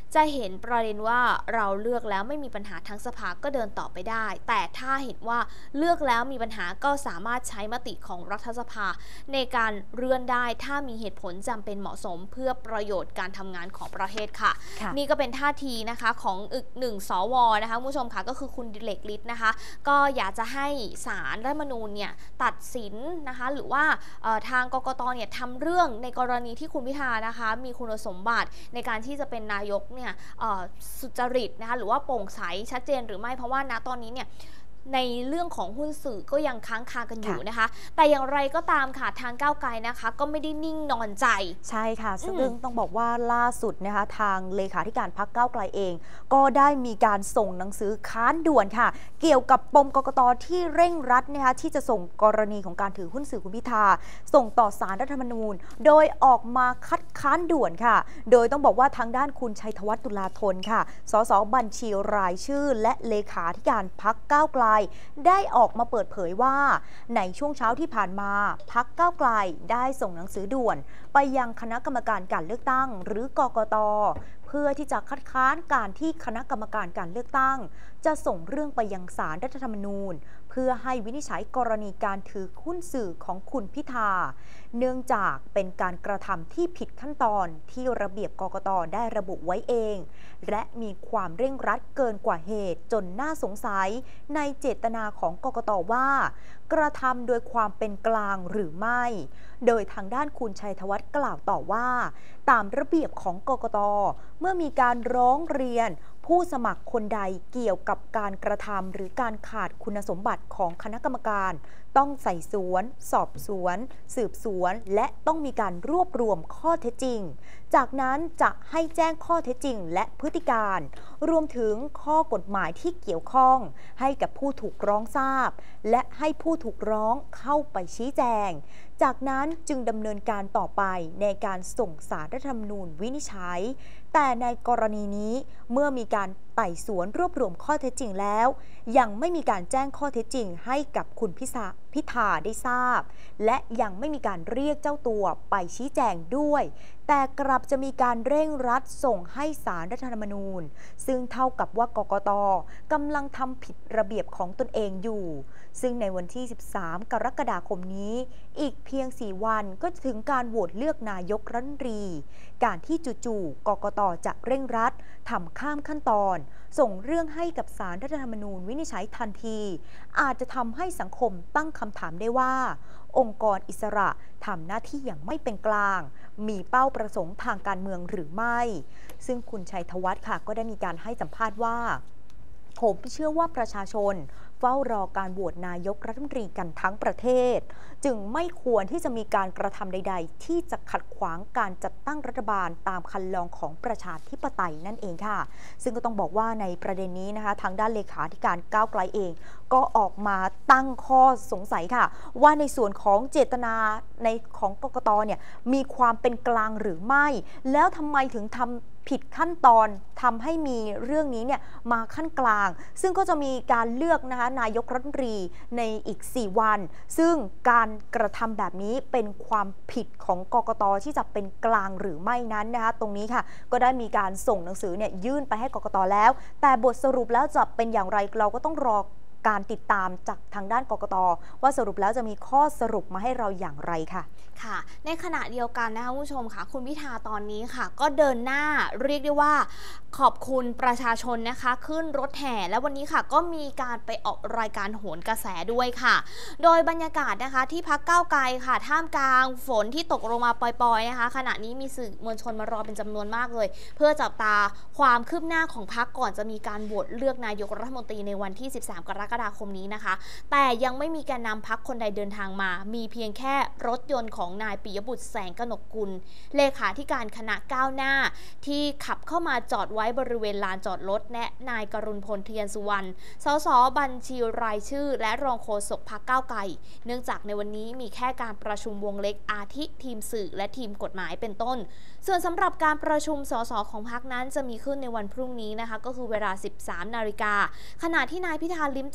จะเห็นประเด็นว่าเราเลือกแล้วไม่มีปัญหาทั้งสภาก็เดินต่อไปได้แต่ถ้าเห็นว่าเลือกแล้วมีปัญหาก็สามารถใช้มติของรัฐสภาในการเลื่อนได้ถ้ามีเหตุผลจำเป็นเหมาะสมเพื่อประโยชน์การทำงานของประเทศค่ะนี่ก็เป็นท่าทีนะคะของอีกหนึ่งสวนะคะคุณผู้ชมค่ะก็คือคุณดิเลกฤทธิ์นะคะก็อยากจะให้ศาลรัฐธรรมนูญเนี่ยตัดสินนะคะหรือว่าทางกกตเนี่ยทำเรื่องในกรณีที่คุณพิธานะคะมีคุณสมบัติในการที่จะเป็นนายกเนี่ยสุจริตนะคะหรือว่าโปร่งใสชัดเจนหรือไม่เพราะว่าณตอนนี้เนี่ยในเรื่องของหุ้นสื่อก็ยังค้างคากันอยู่นะคะแต่อย่างไรก็ตามค่ะทางก้าวไกลนะคะก็ไม่ได้นิ่งนอนใจใช่ค่ะซึ่งต้องบอกว่าล่าสุดนะคะทางเลขาธิการพรรคก้าวไกลเองก็ได้มีการส่งหนังสือค้านด่วนค่ะเกี่ยวกับปมกกต.ที่เร่งรัดนะคะที่จะส่งกรณีของการถือหุ้นสื่อคุณพิธาส่งต่อศาลรัฐธรรมนูญโดยออกมาคัดค้านด่วนค่ะโดยต้องบอกว่าทางด้านคุณชัยธวัฒน์ตุลาธนค่ะสสบัญชีรายชื่อและเลขาธิการพรรคก้าวไกลได้ออกมาเปิดเผยว่าในช่วงเช้าที่ผ่านมาพรรคก้าวไกลได้ส่งหนังสือด่วนไปยังคณะกรรมการการเลือกตั้งหรือกกต.เพื่อที่จะคัดค้านการที่คณะกรรมการการเลือกตั้งจะส่งเรื่องไปยังศาลรัฐธรรมนูญเพื่อให้วินิจฉัยกรณีการถือหุ้นสื่อของคุณพิธาเนื่องจากเป็นการกระทำที่ผิดขั้นตอนที่ระเบียบกกต.ได้ระบุไว้เองและมีความเร่งรัดเกินกว่าเหตุจนน่าสงสัยในเจตนาของกกต.ว่ากระทำโดยความเป็นกลางหรือไม่โดยทางด้านคุณชัยธวัฒน์กล่าวต่อว่าตามระเบียบของกกต.เมื่อมีการร้องเรียนผู้สมัครคนใดเกี่ยวกับการกระทำหรือการขาดคุณสมบัติของคณะกรรมการต้องไต่สวนสอบสวนสืบสวนและต้องมีการรวบรวมข้อเท็จจริงจากนั้นจะให้แจ้งข้อเท็จจริงและพฤติการรวมถึงข้อกฎหมายที่เกี่ยวข้องให้กับผู้ถูกร้องทราบและให้ผู้ถูกร้องเข้าไปชี้แจงจากนั้นจึงดำเนินการต่อไปในการส่งศาลรัฐธรรมนูญวินิจฉัยแต่ในกรณีนี้เมื่อมีการไต่สวนรวบรวมข้อเท็จจริงแล้วยังไม่มีการแจ้งข้อเท็จจริงให้กับคุณพิพิธาได้ทราบและยังไม่มีการเรียกเจ้าตัวไปชี้แจงด้วยแต่กลับจะมีการเร่งรัดส่งให้ศาลรัฐธรรมนูญซึ่งเท่ากับว่ากกต.กำลังทำผิดระเบียบของตนเองอยู่ซึ่งในวันที่สิบสามกรกฎาคมนี้อีกเพียงสี่วันก็จะถึงการโหวตเลือกนายกรัฐมนตรีการที่จู่ๆกกต.จะเร่งรัดทำข้ามขั้นตอนส่งเรื่องให้กับศาลรัฐธรรมนูญวินิจฉัยทันทีอาจจะทำให้สังคมตั้งคำถามได้ว่าองค์กรอิสระทำหน้าที่อย่างไม่เป็นกลางมีเป้าประสงค์ทางการเมืองหรือไม่ซึ่งคุณชัยธวัฒน์ค่ะก็ได้มีการให้สัมภาษณ์ว่าผมเชื่อว่าประชาชนเฝ้ารอการโหวตนายกรัฐมนตรีกันทั้งประเทศจึงไม่ควรที่จะมีการกระทำใดๆที่จะขัดขวางการจัดตั้งรัฐบาลตามคันลองของประชาธิปไตยนั่นเองค่ะซึ่งก็ต้องบอกว่าในประเด็นนี้นะคะทางด้านเลขาธิการก้าวไกลเองก็ออกมาตั้งข้อสงสัยค่ะว่าในส่วนของเจตนาในของกกต.เนี่ยมีความเป็นกลางหรือไม่แล้วทำไมถึงทำผิดขั้นตอนทำให้มีเรื่องนี้เนี่ยมาขั้นกลางซึ่งก็จะมีการเลือกนะคะนายกรัฐมนตรีในอีกสี่วันซึ่งการกระทำแบบนี้เป็นความผิดของกกต.ที่จะเป็นกลางหรือไม่นั้นนะคะตรงนี้ค่ะก็ได้มีการส่งหนังสือเนี่ยยื่นไปให้กกต.แล้วแต่บทสรุปแล้วจะเป็นอย่างไรเราก็ต้องรอการติดตามจากทางด้านกกต.ว่าสรุปแล้วจะมีข้อสรุปมาให้เราอย่างไรค่ะค่ะในขณะเดียวกันนะคะผู้ชมค่ะคุณพิธาตอนนี้ค่ะก็เดินหน้าเรียกได้ว่าขอบคุณประชาชนนะคะขึ้นรถแห่และวันนี้ค่ะก็มีการไปออกรายการโหนกระแสด้วยค่ะโดยบรรยากาศนะคะที่พรรคก้าวไกลค่ะท่ามกลางฝนที่ตกลงมาปล่อยๆนะคะขณะนี้มีสื่อมวลชนมารอเป็นจำนวนมากเลยเพื่อจับตาความคืบหน้าของพรรคก่อนจะมีการโหวตเลือกนายกรัฐมนตรีในวันที่สิบสามกรกฎาคมนี้นะคะแต่ยังไม่มีแกนนำพรรคคนใดเดินทางมามีเพียงแค่รถยนต์ของนายปิยบุตรแสงกนกกุลเลขาธิการคณะก้าวหน้าที่ขับเข้ามาจอดไว้บริเวณลานจอดรถและนายกรุณพลเทียนสุวรรณสสบัญชีรายชื่อและรองโฆษกพรรคก้าวไกลเนื่องจากในวันนี้มีแค่การประชุมวงเล็กอาทิทีมสื่อและทีมกฎหมายเป็นต้นส่วนสำหรับการประชุมสสของพรรคนั้นจะมีขึ้นในวันพรุ่งนี้นะคะก็คือเวลา สิบสามนาฬิกาขณะที่นายพิธาลิ้มเจ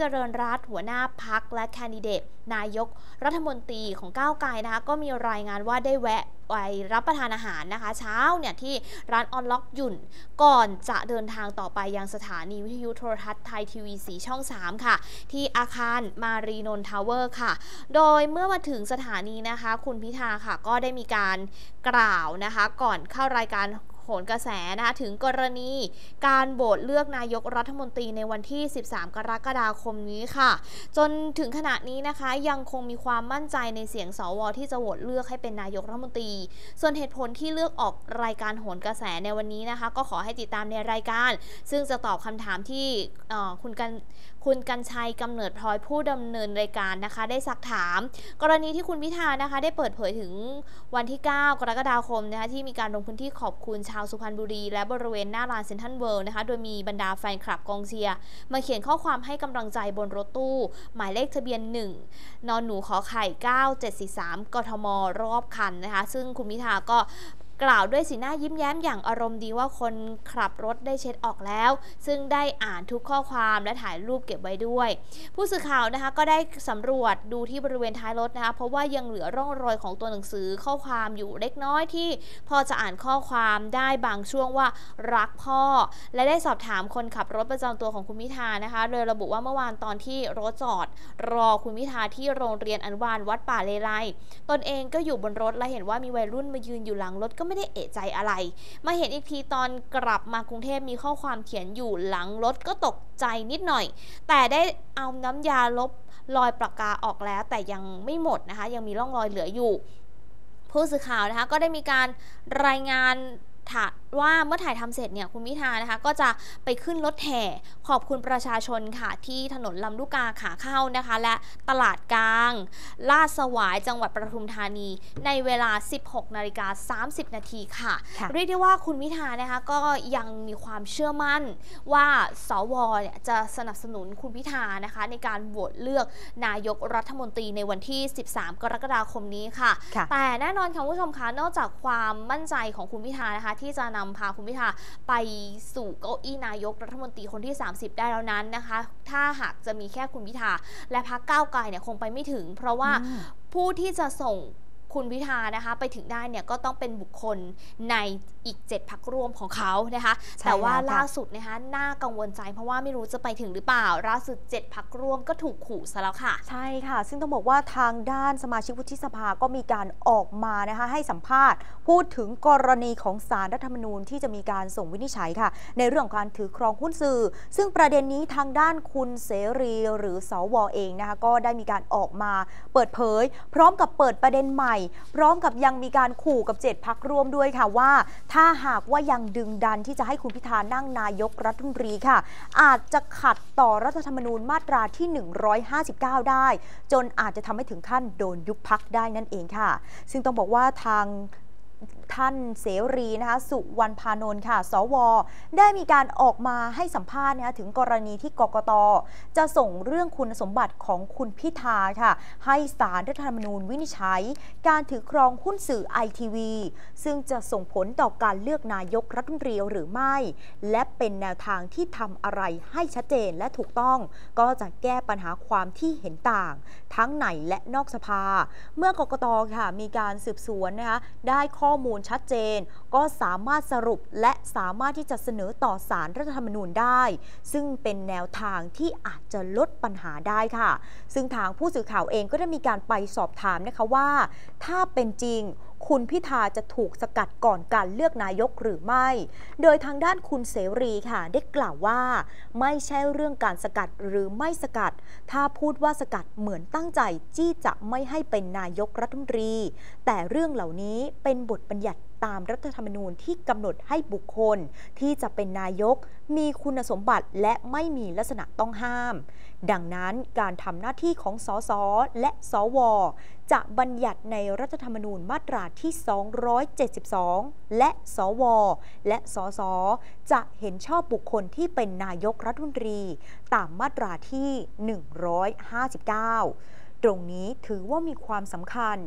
ริญรัตน์หัวหน้าพรรคและแคนดิเดตนายกรัฐมนตรีของก้าวไกลนะคะก็มีรายงานว่าได้แวะไปรับประทานอาหารนะคะเช้าเนี่ยที่ร้านออนล็อกหยุ่นก่อนจะเดินทางต่อไปยังสถานีวิทยุโทรทัศน์ไทยทีวีสีช่องสามค่ะที่อาคารมารีนนท์ทาวเวอร์ค่ะโดยเมื่อมาถึงสถานีนะคะคุณพิธาค่ะก็ได้มีการกล่าวนะคะก่อนเข้ารายการโหนกระแสนะคะถึงกรณีการโหวตเลือกนายกรัฐมนตรีในวันที่สิบสามกรกฎาคมนี้ค่ะจนถึงขณะนี้นะคะยังคงมีความมั่นใจในเสียงสวที่จะโหวตเลือกให้เป็นนายกรัฐมนตรีส่วนเหตุผลที่เลือกออกรายการโหนกระแสในวันนี้นะคะก็ขอให้ติดตามในรายการซึ่งจะตอบคำถามที่คุณกันคุณกัญชัยกำเนิดพลอยผู้ดำเนินรายการนะคะได้ซักถามกรณีที่คุณพิธานะคะได้เปิดเผยถึงวันที่เก้ากรกฎาคมนะคะที่มีการลงพื้นที่ขอบคุณชาวสุพรรณบุรีและบริเวณหน้าลานเซ็นทรัลเวิลด์นะคะโดยมีบรรดาแฟนคลับกองเชียร์มาเขียนข้อความให้กำลังใจบนรถตู้หมายเลขทะเบียนหนึ่งนอนหนูขอไข่เก้าเจ็ดสี่สามกทมรอบคันนะคะซึ่งคุณพิธาก็กล่าวด้วยสีหน้ายิ้มแย้มอย่างอารมณ์ดีว่าคนขับรถได้เช็ดออกแล้วซึ่งได้อ่านทุกข้อความและถ่ายรูปเก็บไว้ด้วยผู้สื่อข่าวนะคะก็ได้สำรวจดูที่บริเวณท้ายรถนะคะเพราะว่ายังเหลือร่องรอยของตัวหนังสือข้อความอยู่เล็กน้อยที่พอจะอ่านข้อความได้บางช่วงว่ารักพ่อและได้สอบถามคนขับรถประจำตัวของคุณพิธานะคะโดยระบุว่าเมื่อวานตอนที่รถจอดรอคุณพิธาที่โรงเรียนอนุบาลวัดป่าเลไลตนเองก็อยู่บนรถและเห็นว่ามีวัยรุ่นมายืนอยู่หลังรถก็ไม่ได้เอะใจอะไรมาเห็นอีกทีตอนกลับมากรุงเทพมีข้อความเขียนอยู่หลังรถก็ตกใจนิดหน่อยแต่ได้เอาน้ำยาลบรอยปากกาออกแล้วแต่ยังไม่หมดนะคะยังมีร่องรอยเหลืออยู่ผู้สื่อข่าวนะคะก็ได้มีการรายงานว่าเมื่อถ่ายทำเสร็จเนี่ยคุณพิธานะคะก็จะไปขึ้นรถแห่ขอบคุณประชาชนค่ะที่ถนนลำลูกกาขาเข้านะคะและตลาดกลางลาดสวายจังหวัดปทุมธานีในเวลา สิบหกนาฬิกาสามสิบนาทีค่ะเรียกได้ว่าคุณพิธานะคะก็ยังมีความเชื่อมั่นว่าสวเนี่ยจะสนับสนุนคุณพิธานะคะในการโหวตเลือกนายกรัฐมนตรีในวันที่สิบสามกรกฎาคมนี้ค่ะแต่แน่นอนค่ะผู้ชมคะนอกจากความมั่นใจของคุณพิธานะคะที่จะนำพาคุณพิธาไปสู่เก้าอี้นายกรัฐมนตรีคนที่สามสิบได้แล้วนั้นนะคะถ้าหากจะมีแค่คุณพิธาและพรรคก้าวไกลเนี่ยคงไปไม่ถึงเพราะว่าผู้ที่จะส่งคุณพิธานะคะไปถึงได้เนี่ยก็ต้องเป็นบุคคลในอีกเจ็ดพรรคร่วมของเขานะคะแต่ว่าล่าสุดนะคะน่ากังวลใจเพราะว่าไม่รู้จะไปถึงหรือเปล่าล่าสุดเจ็ดพรรคร่วมก็ถูกขู่ซะแล้วค่ะใช่ค่ะซึ่งต้องบอกว่าทางด้านสมาชิกวุฒิสภาก็มีการออกมานะคะให้สัมภาษณ์พูดถึงกรณีของศาลรัฐธรรมนูญที่จะมีการส่งวินิจฉัยค่ะในเรื่องการถือครองหุ้นสื่อซึ่งประเด็นนี้ทางด้านคุณเสรีหรือสวเองนะคะก็ได้มีการออกมาเปิดเผยพร้อมกับเปิดประเด็นใหม่พร้อมกับยังมีการขู่กับเจ็ดพรรคร่วมด้วยค่ะว่าถ้าหากว่ายังดึงดันที่จะให้คุณพิธานั่งนายกรัฐมนตรีค่ะอาจจะขัดต่อรัฐธรรมนูญมาตราที่หนึ่งร้อยห้าสิบเก้าได้จนอาจจะทำให้ถึงขั้นโดนยุบพรรคได้นั่นเองค่ะซึ่งต้องบอกว่าทางท่านเสรีนะคะสุวรรณพานนท์ค่ะสวได้มีการออกมาให้สัมภาษณ์นะคะถึงกรณีที่กกต.จะส่งเรื่องคุณสมบัติของคุณพิธาค่ะให้ศาลรัฐธรรมนูญวินิจฉัยการถือครองหุ้นสื่อไอทีวีซึ่งจะส่งผลต่อการเลือกนายกรัฐมนตรีหรือไม่และเป็นแนวทางที่ทำอะไรให้ชัดเจนและถูกต้องก็จะแก้ปัญหาความที่เห็นต่างทั้งในและนอกสภาเมื่อกกต.ค่ะมีการสืบสวนนะคะได้ข้อมูลชัดเจนก็สามารถสรุปและสามารถที่จะเสนอต่อศาลรัฐธรรมนูญได้ซึ่งเป็นแนวทางที่อาจจะลดปัญหาได้ค่ะซึ่งทางผู้สื่อข่าวเองก็ได้มีการไปสอบถามนะคะว่าถ้าเป็นจริงคุณพิธาจะถูกสกัดก่อนการเลือกนายกหรือไม่โดยทางด้านคุณเสรีค่ะได้กล่าวว่าไม่ใช่เรื่องการสกัดหรือไม่สกัดถ้าพูดว่าสกัดเหมือนตั้งใจที่จะไม่ให้เป็นนายกรัฐมนตรีแต่เรื่องเหล่านี้เป็นบทบัญญัติตามรัฐธรรมนูญที่กำหนดให้บุคคลที่จะเป็นนายกมีคุณสมบัติและไม่มีลักษณะต้องห้ามดังนั้นการทำหน้าที่ของสสและสวจะบัญญัติในรัฐธรรมนูญมาตราที่สองร้อยเจ็ดสิบสองและสวและสสจะเห็นชอบบุคคลที่เป็นนายกรัฐมนตรีตามมาตราที่หนึ่งร้อยห้าสิบเก้าตรงนี้ถือว่ามีความสำคัญ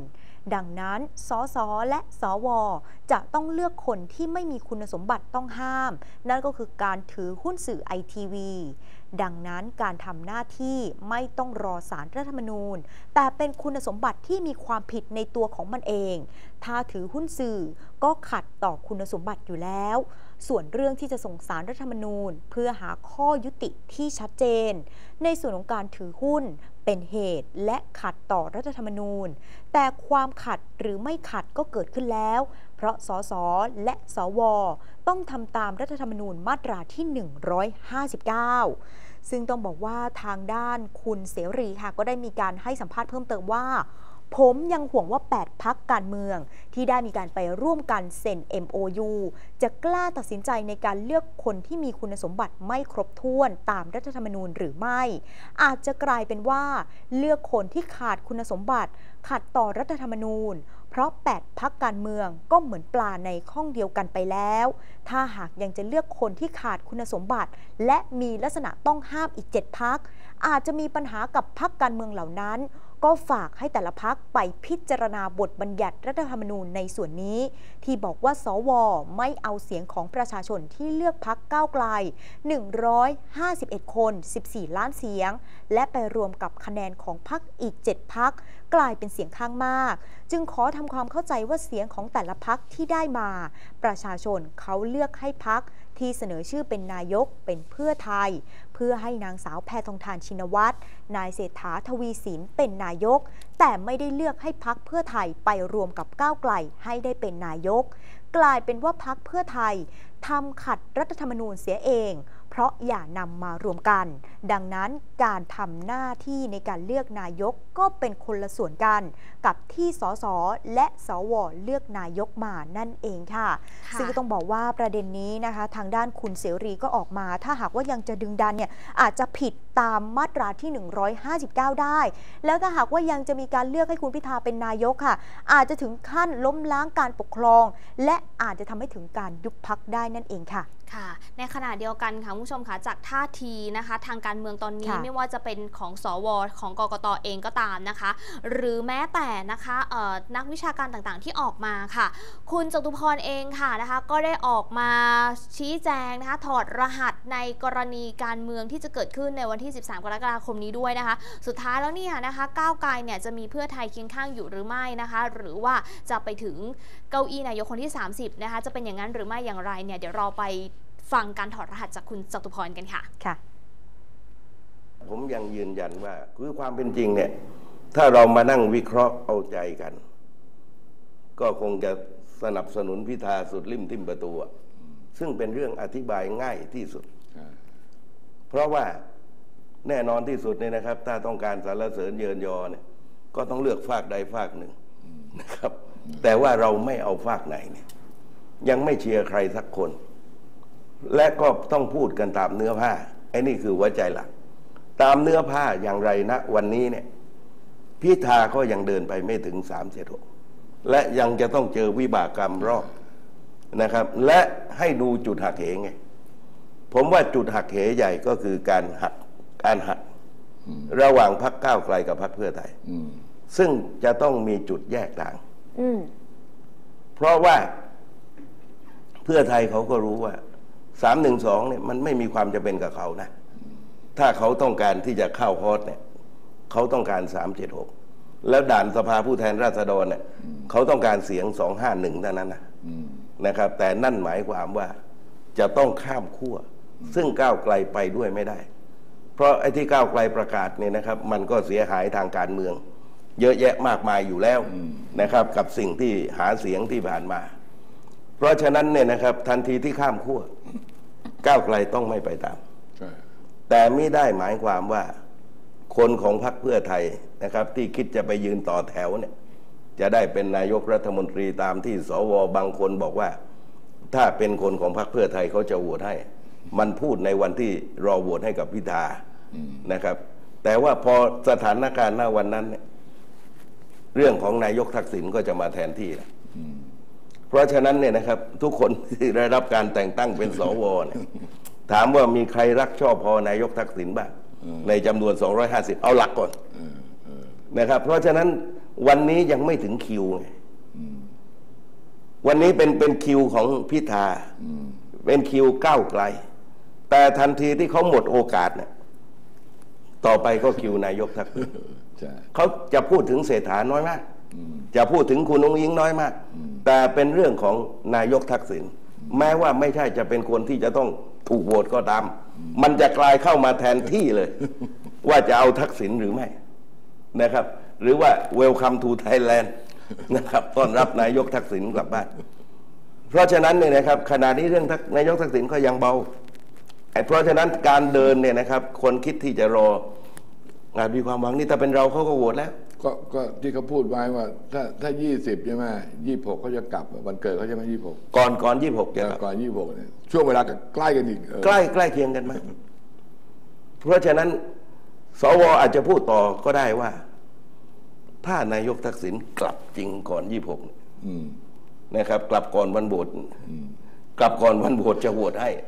ดังนั้นสสและสวจะต้องเลือกคนที่ไม่มีคุณสมบัติต้องห้ามนั่นก็คือการถือหุ้นสื่อไอทีวีดังนั้นการทำหน้าที่ไม่ต้องรอศาลรัฐธรรมนูญแต่เป็นคุณสมบัติที่มีความผิดในตัวของมันเองถ้าถือหุ้นสื่อก็ขัดต่อคุณสมบัติอยู่แล้วส่วนเรื่องที่จะส่งศาลรัฐธรรมนูญเพื่อหาข้อยุติที่ชัดเจนในส่วนของการถือหุ้นเป็นเหตุและขัดต่อรัฐธรรมนูญแต่ความขัดหรือไม่ขัดก็เกิดขึ้นแล้วเพราะสสและสวต้องทำตามรัฐธรรมนูญมาตราที่หนึ่งร้อยห้าสิบเก้าซึ่งต้องบอกว่าทางด้านคุณเสรีค่ะก็ได้มีการให้สัมภาษณ์เพิ่มเติมว่าผมยังห่วงว่าแปดพรรคการเมืองที่ได้มีการไปร่วมกันเซ็น เอ็ม โอ ยู จะกล้าตัดสินใจในการเลือกคนที่มีคุณสมบัติไม่ครบถ้วนตามรัฐธรรมนูญหรือไม่อาจจะกลายเป็นว่าเลือกคนที่ขาดคุณสมบัติขัดต่อรัฐธรรมนูญเพราะแปดพรรคการเมืองก็เหมือนปลาในข้องเดียวกันไปแล้วถ้าหากยังจะเลือกคนที่ขาดคุณสมบัติและมีลักษณะต้องห้ามอีกเจ็ดพรรคอาจจะมีปัญหากับพรรคการเมืองเหล่านั้นก็ฝากให้แต่ละพรรคไปพิจารณาบทบัญญัติรัฐธรรมนูญในส่วนนี้ที่บอกว่าสวไม่เอาเสียงของประชาชนที่เลือกพรรคก้าวไกลหนึ่งร้อยห้าสิบเอ็ดคนสิบสี่ล้านเสียงและไปรวมกับคะแนนของพรรคอีกเจ็ดพรรคกลายเป็นเสียงข้างมากจึงขอทำความเข้าใจว่าเสียงของแต่ละพรรคที่ได้มาประชาชนเขาเลือกให้พรรคที่เสนอชื่อเป็นนายกเป็นเพื่อไทยเพื่อให้นางสาวแพทองธารชินวัตรนายเศรษฐาทวีสินเป็นนายกแต่ไม่ได้เลือกให้พรรคเพื่อไทยไปรวมกับก้าวไกลให้ได้เป็นนายกกลายเป็นว่าพรรคเพื่อไทยทำขัดรัฐธรรมนูญเสียเองเพราะอย่านำมารวมกันดังนั้นการทำหน้าที่ในการเลือกนายกก็เป็นคนละส่วนกันกับที่สสและสวเลือกนายกมานั่นเองค่ะซึ่งก็ต้องบอกว่าประเด็นนี้นะคะทางด้านคุณเสรีก็ออกมาถ้าหากว่ายังจะดึงดันเนี่ยอาจจะผิดตามมาตราที่หนึ่งร้อยห้าสิบเก้าได้แล้วถ้าหากว่ายังจะมีการเลือกให้คุณพิธาเป็นนายกค่ะอาจจะถึงขั้นล้มล้างการปกครองและอาจจะทำให้ถึงการยุบพรรคได้นั่นเองค่ะค่ะในขณะเดียวกันค่ะคุณผู้ชมค่ะจากท่าทีนะคะทางการเมืองตอนนี้ไม่ว่าจะเป็นของสวของกกตเองก็ตามนะคะหรือแม้แต่นะคะนักวิชาการต่างๆที่ออกมาค่ะคุณจตุพรเองค่ะนะคะก็ได้ออกมาชี้แจงนะคะถอดรหัสในกรณีการเมืองที่จะเกิดขึ้นในวันที่สิบสามกรกฎาคมนี้ด้วยนะคะสุดท้ายแล้วเนี่ยนะคะก้าวไกลเนี่ยจะมีเพื่อไทยเคียงข้างอยู่หรือไม่นะคะหรือว่าจะไปถึงเก้าอี้นายกคนที่สามสิบนะคะจะเป็นอย่างนั้นหรือไม่อย่างไรเนี่ยเดี๋ยวเราไปฟังการถอดรหัสจากคุณจตุพรกันค่ะค่ะผมยังยืนยันว่าคือความเป็นจริงเนี่ยถ้าเรามานั่งวิเคราะห์เอาใจกันก็คงจะสนับสนุนพิธาสุดริมทิ่มประตูซึ่งเป็นเรื่องอธิบายง่ายที่สุดเพราะว่าแน่นอนที่สุดเนี่ยนะครับถ้าต้องการสรรเสริญเยินยอเนี่ยก็ต้องเลือกฝากใดฝากหนึ่งนะครับแต่ว่าเราไม่เอาฝากไหนเนี่ยยังไม่เชียร์ใครสักคนและก็ต้องพูดกันตามเนื้อผ้าไอ้นี่คือหัวใจหลักตามเนื้อผ้าอย่างไรนะวันนี้เนี่ยพิธาก็ยังเดินไปไม่ถึงสามเจ็ดหกและยังจะต้องเจอวิบากกรรมรอบนะครับและให้ดูจุดหักเหไงผมว่าจุดหักเหใหญ่ก็คือการหักการหักระหว่างพรรคก้าวไกลกับพรรคเพื่อไทยซึ่งจะต้องมีจุดแยกต่างเพราะว่าเพื่อไทยเขาก็รู้ว่าสามหนึ่งสองเนี่ยมันไม่มีความจำเป็นกับเขานะถ้าเขาต้องการที่จะเข้าฮอตเนี่ยเขาต้องการสามเจ็ดหกแล้วด่านสภาผู้แทนราษฎรเนี่ยเขาต้องการเสียงสองห้าหนึ่งเท่านั้นนะนะครับแต่นั่นหมายความว่าจะต้องข้ามขั้วซึ่งก้าวไกลไปด้วยไม่ได้เพราะไอ้ที่ก้าวไกลประกาศเนี่ยนะครับมันก็เสียหายทางการเมืองเยอะแยะมากมายอยู่แล้วนะครับกับสิ่งที่หาเสียงที่ผ่านมาเพราะฉะนั้นเนี่ยนะครับทันทีที่ข้ามขั้วก้าวไกลต้องไม่ไปตามแต่ไม่ได้หมายความว่าคนของพรรคเพื่อไทยนะครับที่คิดจะไปยืนต่อแถวเนี่ยจะได้เป็นนายกรัฐมนตรีตามที่สวบางคนบอกว่าถ้าเป็นคนของพรรคเพื่อไทยเขาจะโหวตให้มันพูดในวันที่รอโหวตให้กับพิธานะครับแต่ว่าพอสถานการณ์หน้าวันนั้นเนี่ยเรื่องของนายกทักษิณก็จะมาแทนที่แล้วเพราะฉะนั้นเนี่ยนะครับทุกคนที่ได้รับการแต่งตั้งเป็นสวเนี่ยถามว่ามีใครรักชอบพอนายกทักษิณบ้างในจำนวนสองร้อยห้าสิบเอาหลักก่อนนะครับเพราะฉะนั้นวันนี้ยังไม่ถึงคิวไงวันนี้เป็นเป็นคิวของพิธาเป็นคิวก้าวไกลแต่ทันทีที่เขาหมดโอกาสเนี่ยต่อไปก็คิวนายกทักษิณเขาจะพูดถึงเศรษฐาน้อยมากจะพูดถึงคุณอุ้งอิงน้อยมากแต่เป็นเรื่องของนายกทักษิณแม้ว่าไม่ใช่จะเป็นคนที่จะต้องถูกโหวตก็ตามมันจะกลายเข้ามาแทนที่เลยว่าจะเอาทักษิณหรือไม่นะครับหรือว่า Welcome to Thailand นะครับต้อนรับนายกทักษิณกลับบ้านเพราะฉะนั้นเนี่ยนะครับขณะนี้เรื่องนายกทักษิณก็ยังเบาเพราะฉะนั้นการเดินเนี่ยนะครับคนคิดที่จะรออาจมีความหวังนี่ถ้าเป็นเราเขาก็โหวตแล้วก็ก็ที่เขาพูดไว้ว่าถ้าถ้ายี่สิบใช่ไหมยี่หกเขาจะกลับวันเกิดเขาใช่ไหมยี่หกก่อนก่อนยี่หกก่อนยี่หกเนี่ยช่วงเวลาใกล้กันอีกใกล้ใกล้เคียงกันมากเพราะฉะนั้นสวอาจจะพูดต่อก็ได้ว่าถ้านายกทักษิณกลับจริงก่อนยี่หกนะครับกลับก่อนวันโหวตกลับก่อนวันโหวตจะโหวตให้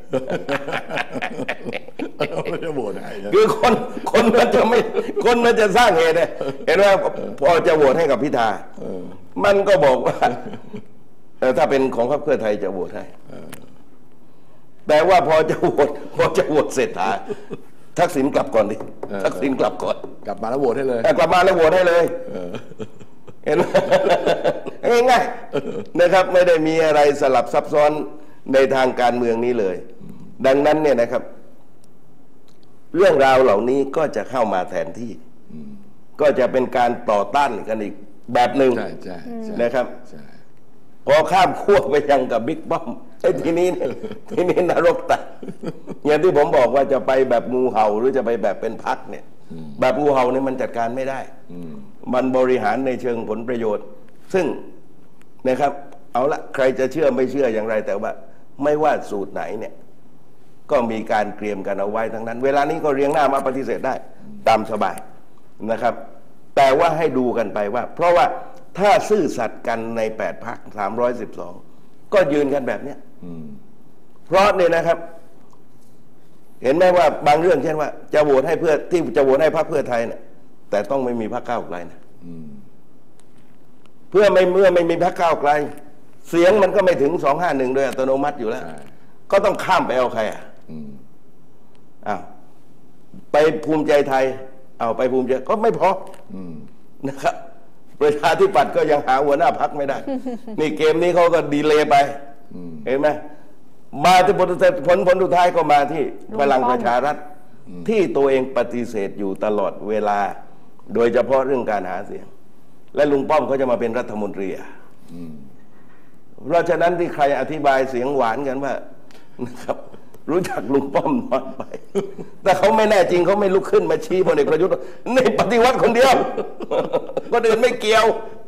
จะโหวตให้คือคนคนมันจะไม่คนมันจะสร้างเหตุเห็นว่าพอจะโหวตให้กับพิธามันก็บอกว่าถ้าเป็นของพรรคเพื่อไทยจะโหวตให้แต่ว่าพอจะโหวตพอจะโหวตเศรษฐาทักษิณกลับก่อนดิทักษิณกลับก่อนกลับมาแล้วโหวตให้เลยกลับมาแล้วโหวตให้เลยเห็นไหมง่ายๆนะครับไม่ได้มีอะไรสลับซับซ้อนในทางการเมืองนี้เลยดังนั้นเนี่ยนะครับเรื่องราวเหล่านี้ก็จะเข้ามาแทนที่ก็จะเป็นการต่อต้านกันอีกแบบหนึ่งนะครับพอข้ามขั้วไปยังกับบิ๊กป้อมไอ้ทีนี้ทีนี้นรกตัดอย่างที่ผมบอกว่าจะไปแบบงูเห่าหรือจะไปแบบเป็นพรรคเนี่ยแบบงูเห่าเนี่ยมันจัดการไม่ได้มันบริหารในเชิงผลประโยชน์ซึ่งนะครับเอาละใครจะเชื่อไม่เชื่ออย่างไรแต่ว่าไม่ว่าสูตรไหนเนี่ยก็มีการเตรียมกันเอาไว้ทั้งนั้นเวลานี้ก็เรียงหน้ามาปฏิเสธได้ตามสบายนะครับแต่ว่าให้ดูกันไปว่าเพราะว่าถ้าซื่อสัตย์กันในแปดพรรคสามร้อยสิบสองก็ยืนกันแบบเนี้ยเพราะเนี่ยนะครับเห็นไหมว่าบางเรื่องเช่นว่าจะโหวตให้เพื่อที่จะโหวตให้พรรคเพื่อไทยเนี่ยแต่ต้องไม่มีพรรคก้าวไกลนะเพื่อไม่เมื่อไม่มีพรรคก้าวไกลเสียงมันก็ไม่ถึงสองห้าหนึ่งโดยอัตโนมัติอยู่แล้วก็ต้องข้ามไปเอาใครอ่ะอ้าวไปภูมิใจไทยเอาไปภูมิใจก็ไม่พอนะครับประชาธิปัตย์ก็ยังหาหัวหน้าพรรคไม่ได้นี่เกมนี้เขาก็ดีเลย์ไปเห็นไหมมาที่ผลผลผลสุดท้ายก็มาที่พลังประชารัฐที่ตัวเองปฏิเสธอยู่ตลอดเวลาโดยเฉพาะเรื่องการหาเสียงและลุงป้อมเขาจะมาเป็นรัฐมนตรีเพราะฉะนั้นที่ใครอธิบายเสียงหวานกันว่านะครับรู้จักลุงป้อมน้อยไปแต่เขาไม่แน่จริงเขาไม่ลุกขึ้นมาชี้พลเอกประยุทธ์นี่ปฏิวัติคนเดียวคนอื่นไม่เกี่ยว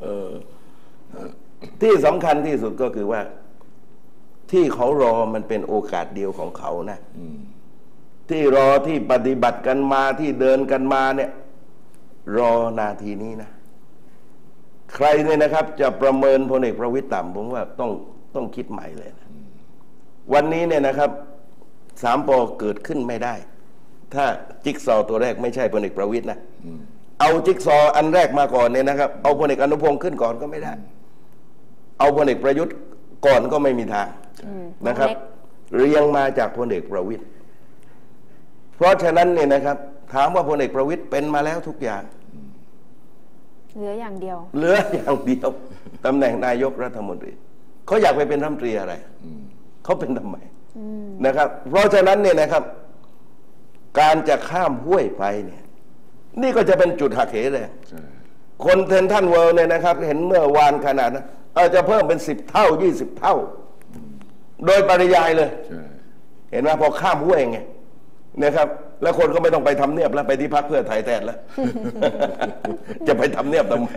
ที่สำคัญที่สุดก็คือว่าที่เขารอมันเป็นโอกาสเดียวของเขานะที่รอที่ปฏิบัติกันมาที่เดินกันมาเนี่ยรอนาทีนี้นะใครเนี่ยนะครับจะประเมินพลเอกประวิตรต่ำผมว่าต้องต้องคิดใหม่เลยนะวันนี้เนี่ยนะครับสามปอเกิดขึ้นไม่ได้ถ้าจิ๊กซอตัวแรกไม่ใช่พลเอกประวิตรนะเอาจิ๊กซออันแรกมาก่อนเนี่ยนะครับเอาพลเอกอนุพงศ์ขึ้นก่อนก็ไม่ได้เอาพลเอกประยุทธ์ก่อนก็ไม่มีทางนะครับเรียงมาจากพลเอกประวิตรเพราะฉะนั้นเนี่ยนะครับถามว่าพลเอกประวิตรเป็นมาแล้วทุกอย่างเหลืออย่างเดียวเหลืออย่างเดียวตำแหน่งนายกรัฐมนตรีเขาอยากไปเป็นรัฐมนตรีอะไรเขาเป็นทำไมนะครับเพราะฉะนั้นเนี่ยนะครับการจะข้ามห้วยไปเนี่ยนี่ก็จะเป็นจุดหักเหเลยคนเทนทันเวิลด์เนี่ยนะครับเห็นเมื่อวานขนาดนั้นอาจจะเพิ่มเป็นสิบเท่ายี่สิบเท่าโดยปริยายเลยเห็นไหมพอข้ามห้วยไงนะครับแล้วคนก็ไม่ต้องไปทำเนียบแล้วไปที่พรรคเพื่อไทยแทนแล้วจะไปทำเนียบทำไม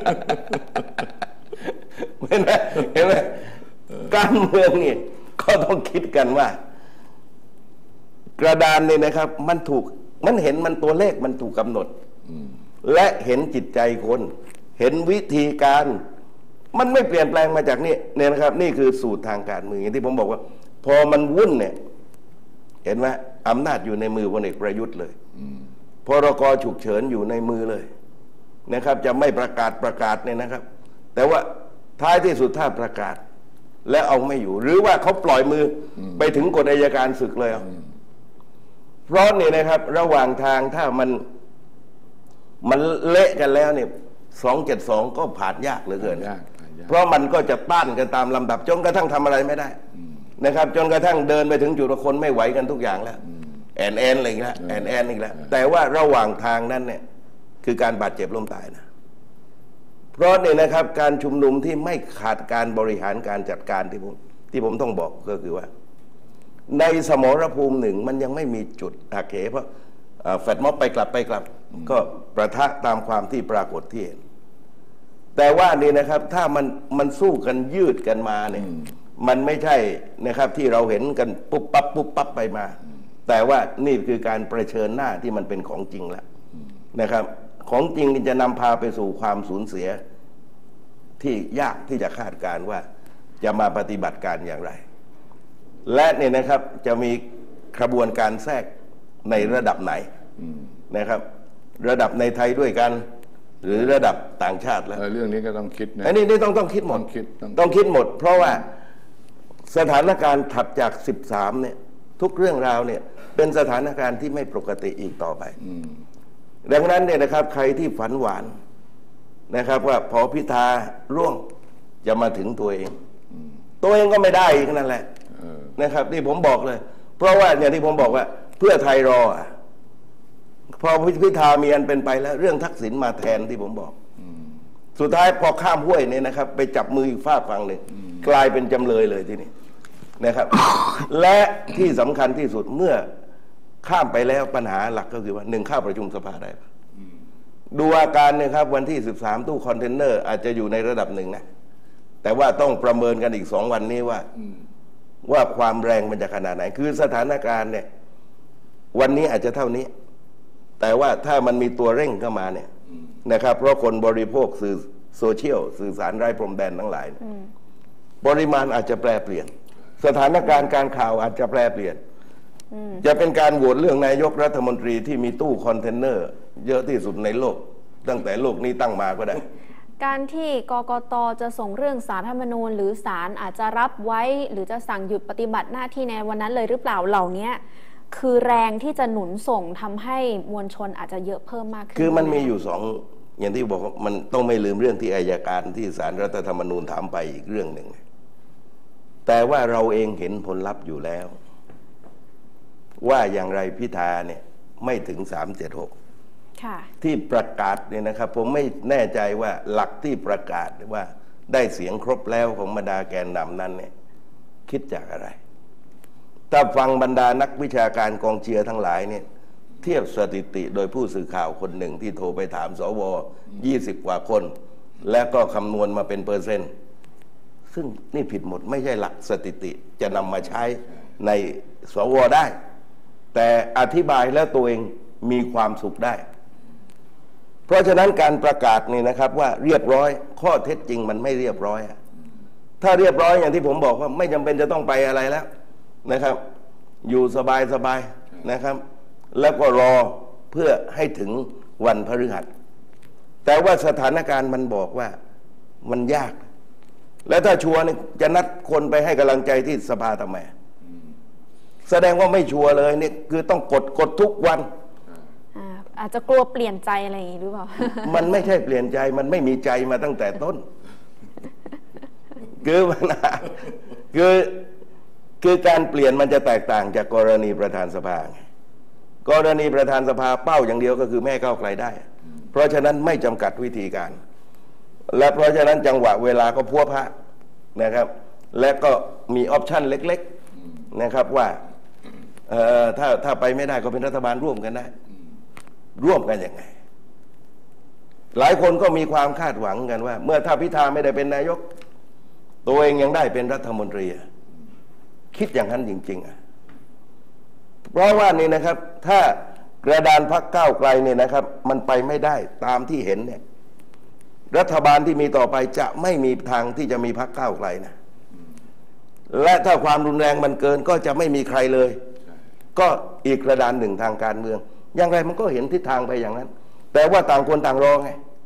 เห็นไหมเห็นไหมการเมืองนี่ก็ต้องคิดกันว่ากระดานนี่นะครับมันถูกมันเห็นมันตัวเลขมันถูกกำหนดและเห็นจิตใจคนเห็นวิธีการมันไม่เปลี่ยนแปลงมาจากนี่เนี่ยนะครับนี่คือสูตรทางการเมืองอย่างที่ผมบอกว่าพอมันวุ่นเนี่ยเห็นไหมอำนาจอยู่ในมือพลเอกประยุทธ์เลยพรกฉุกเฉินอยู่ในมือเลยนะครับ จะไม่ประกาศประกาศเนี่ยนะครับ แต่ว่าท้ายที่สุดถ้าประกาศและเอาไม่อยู่ หรือว่าเขาปล่อยมือไปถึงกฎอัยการศึกเลยเพราะนี่นะครับระหว่างทางถ้ามันมันเละกันแล้วเนี่ยสองเจ็ดสองก็ผ่านยากเหลือเกินเพราะมันก็จะต้านกันตามลำดับจนกระทั่งทำอะไรไม่ได้นะครับจนกระทั่งเดินไปถึงจุดคนไม่ไหวกันทุกอย่างแล้วแอนแอนอะไรอีกแล้วแอนแอนอีกแล้วแต่ว่าระหว่างทางนั้นเนี่ยคือการบาดเจ็บล้มตายนะเพราะเนี่ยนะครับการชุมนุมที่ไม่ขาดการบริหารการจัดการที่ผมที่ผมต้องบอกก็คือว่าในสมรภูมิหนึ่งมันยังไม่มีจุดหักเหเพราะแฟดม็อบไปกลับไปกลับก็ประทะตามความที่ปรากฏที่เห็นแต่ว่านี่นะครับถ้ามันมันสู้กันยืดกันมาเนี่ยมันไม่ใช่นะครับที่เราเห็นกันปุ๊บปั๊บปุ๊บปั๊บไปมาแต่ว่านี่คือการเผชิญหน้าที่มันเป็นของจริงแล้วนะครับของจริงจะนำพาไปสู่ความสูญเสียที่ยากที่จะคาดการณ์ว่าจะมาปฏิบัติการอย่างไรและเนี่ยนะครับจะมีกระบวนการแทรกในระดับไหนนะครับระดับในไทยด้วยกันหรือระดับต่างชาติแล้วเรื่องนี้ก็ต้องคิดนะอันนี้นี่ต้องต้องคิดหมดต้องคิดหมดเพราะว่าสถานการณ์ถัดจากสิบสามเนี่ยทุกเรื่องราวเนี่ยเป็นสถานการณ์ที่ไม่ปกติอีกต่อไปดังนั้นเนี่ยนะครับใครที่ฝันหวานนะครับว่าพอพิธาร่วงจะมาถึงตัวเองตัวเองก็ไม่ได้อีกนั่นแหละนะครับที่ผมบอกเลยเพราะว่าอย่างที่ผมบอกว่าเพื่อไทยรอพอพิธามีอันเป็นไปแล้วเรื่องทักษิณมาแทนที่ผมบอกสุดท้ายพอข้ามห้วยเนี่ยนะครับไปจับมืออีกฝากฝั่งหนึ่งกลายเป็นจำเลยเลยที่นี่นะครับ และที่สำคัญที่สุดเมื่อข้ามไปแล้วปัญหาหลักก็คือว่าหนึ่งเข้าประชุมสภาได้ดูอาการเนี่ยครับวันที่สิบสามตู้คอนเทนเนอร์อาจจะอยู่ในระดับหนึ่งนะแต่ว่าต้องประเมินกันอีกสองวันนี้ว่าว่าความแรงมันจะขนาดไหนคือสถานการณ์เนี่ยวันนี้อาจจะเท่านี้แต่ว่าถ้ามันมีตัวเร่งเข้ามาเนี่ยนะครับเพราะคนบริโภคสื่อโซเชียลสื่อสารไร้พรมแดนทั้งหลายปริมาณอาจจะแปรเปลี่ยนสถานการณ์การข่าวอาจจะแปรเปลี่ยนจะเป็นการโหวตเรื่องนายกรัฐมนตรีที่มีตู้คอนเทนเนอร์เยอะที่สุดในโลกตั้งแต่โลกนี้ตั้งมาก็ได้การที่กกต.จะส่งเรื่องสารรัฐธรรมนูญหรือศาลอาจจะรับไว้หรือจะสั่งหยุดปฏิบัติหน้าที่ในวันนั้นเลยหรือเปล่าเหล่านี้คือแรงที่จะหนุนส่งทำให้มวลชนอาจจะเยอะเพิ่มมากขึ้นคือมันมีอยู่สองอย่างที่บอกมันต้องไม่ลืมเรื่องที่อัยการที่ศาลรัฐธรรมนูญถามไปอีกเรื่องหนึ่งแต่ว่าเราเองเห็นผลลัพธ์อยู่แล้วว่าอย่างไรพิธาเนี่ยไม่ถึงสามเจ็ดหกที่ประกาศเนี่ยนะครับผมไม่แน่ใจว่าหลักที่ประกาศว่าได้เสียงครบแล้วของบรรดาแกนนำนั้นเนี่ยคิดจากอะไรถ้าฟังบรรดานักวิชาการกองเชียร์ทั้งหลายเนี่ยเทียบสถิติโดยผู้สื่อข่าวคนหนึ่งที่โทรไปถามสวยี่สิบกว่าคนแล้วก็คำนวณมาเป็นเปอร์เซ็นต์ซึ่งนี่ผิดหมดไม่ใช่หลักสถิติจะนำมาใช้ในสวได้แต่อธิบายแล้วตัวเองมีความสุขได้เพราะฉะนั้นการประกาศนี่นะครับว่าเรียบร้อยข้อเท็จจริงมันไม่เรียบร้อยถ้าเรียบร้อยอย่างที่ผมบอกว่าไม่จำเป็นจะต้องไปอะไรแล้วนะครับอยู่สบายสบายนะครับแล้วก็รอเพื่อให้ถึงวันพฤหัสแต่ว่าสถานการณ์มันบอกว่ามันยากและถ้าชัวร์นี่จะนัดคนไปให้กำลังใจที่สภาทำไมแสดงว่าไม่ชัวร์เลยนี่คือต้องกดกดทุกวันอาจจะกลัวเปลี่ยนใจอะไรอย่างนี้หรือเปล่ามันไม่ใช่เปลี่ยนใจมันไม่มีใจมาตั้งแต่ต้นคือมันคือคือการเปลี่ยนมันจะแตกต่างจากกรณีประธานสภากรณีประธานสภาเป้าอย่างเดียวก็คือแม่ก้าวไกลได้เพราะฉะนั้นไม่จำกัดวิธีการและเพราะฉะนั้นจังหวะเวลาก็พัวพะนะครับและก็มีออปชั่นเล็กๆนะครับว่าถ้าถ้าไปไม่ได้ก็เป็นรัฐบาลร่วมกันได้ร่วมกันยังไงหลายคนก็มีความคาดหวังกันว่าเมื่อถ้าพิธาไม่ได้เป็นนายกตัวเองยังได้เป็นรัฐมนตรีคิดอย่างนั้นจริงๆอ่ะเพราะว่านี่นะครับถ้ากระดานพรรคก้าวไกลเนี่ยนะครับมันไปไม่ได้ตามที่เห็นเนี่ยรัฐบาลที่มีต่อไปจะไม่มีทางที่จะมีพรรคก้าวไกลนะและถ้าความรุนแรงมันเกินก็จะไม่มีใครเลยก็อีกกระดานหนึ่งทางการเมืองอย่างไรมันก็เห็นทิศทางไปอย่างนั้นแต่ว่าต่างคนต่างรอไง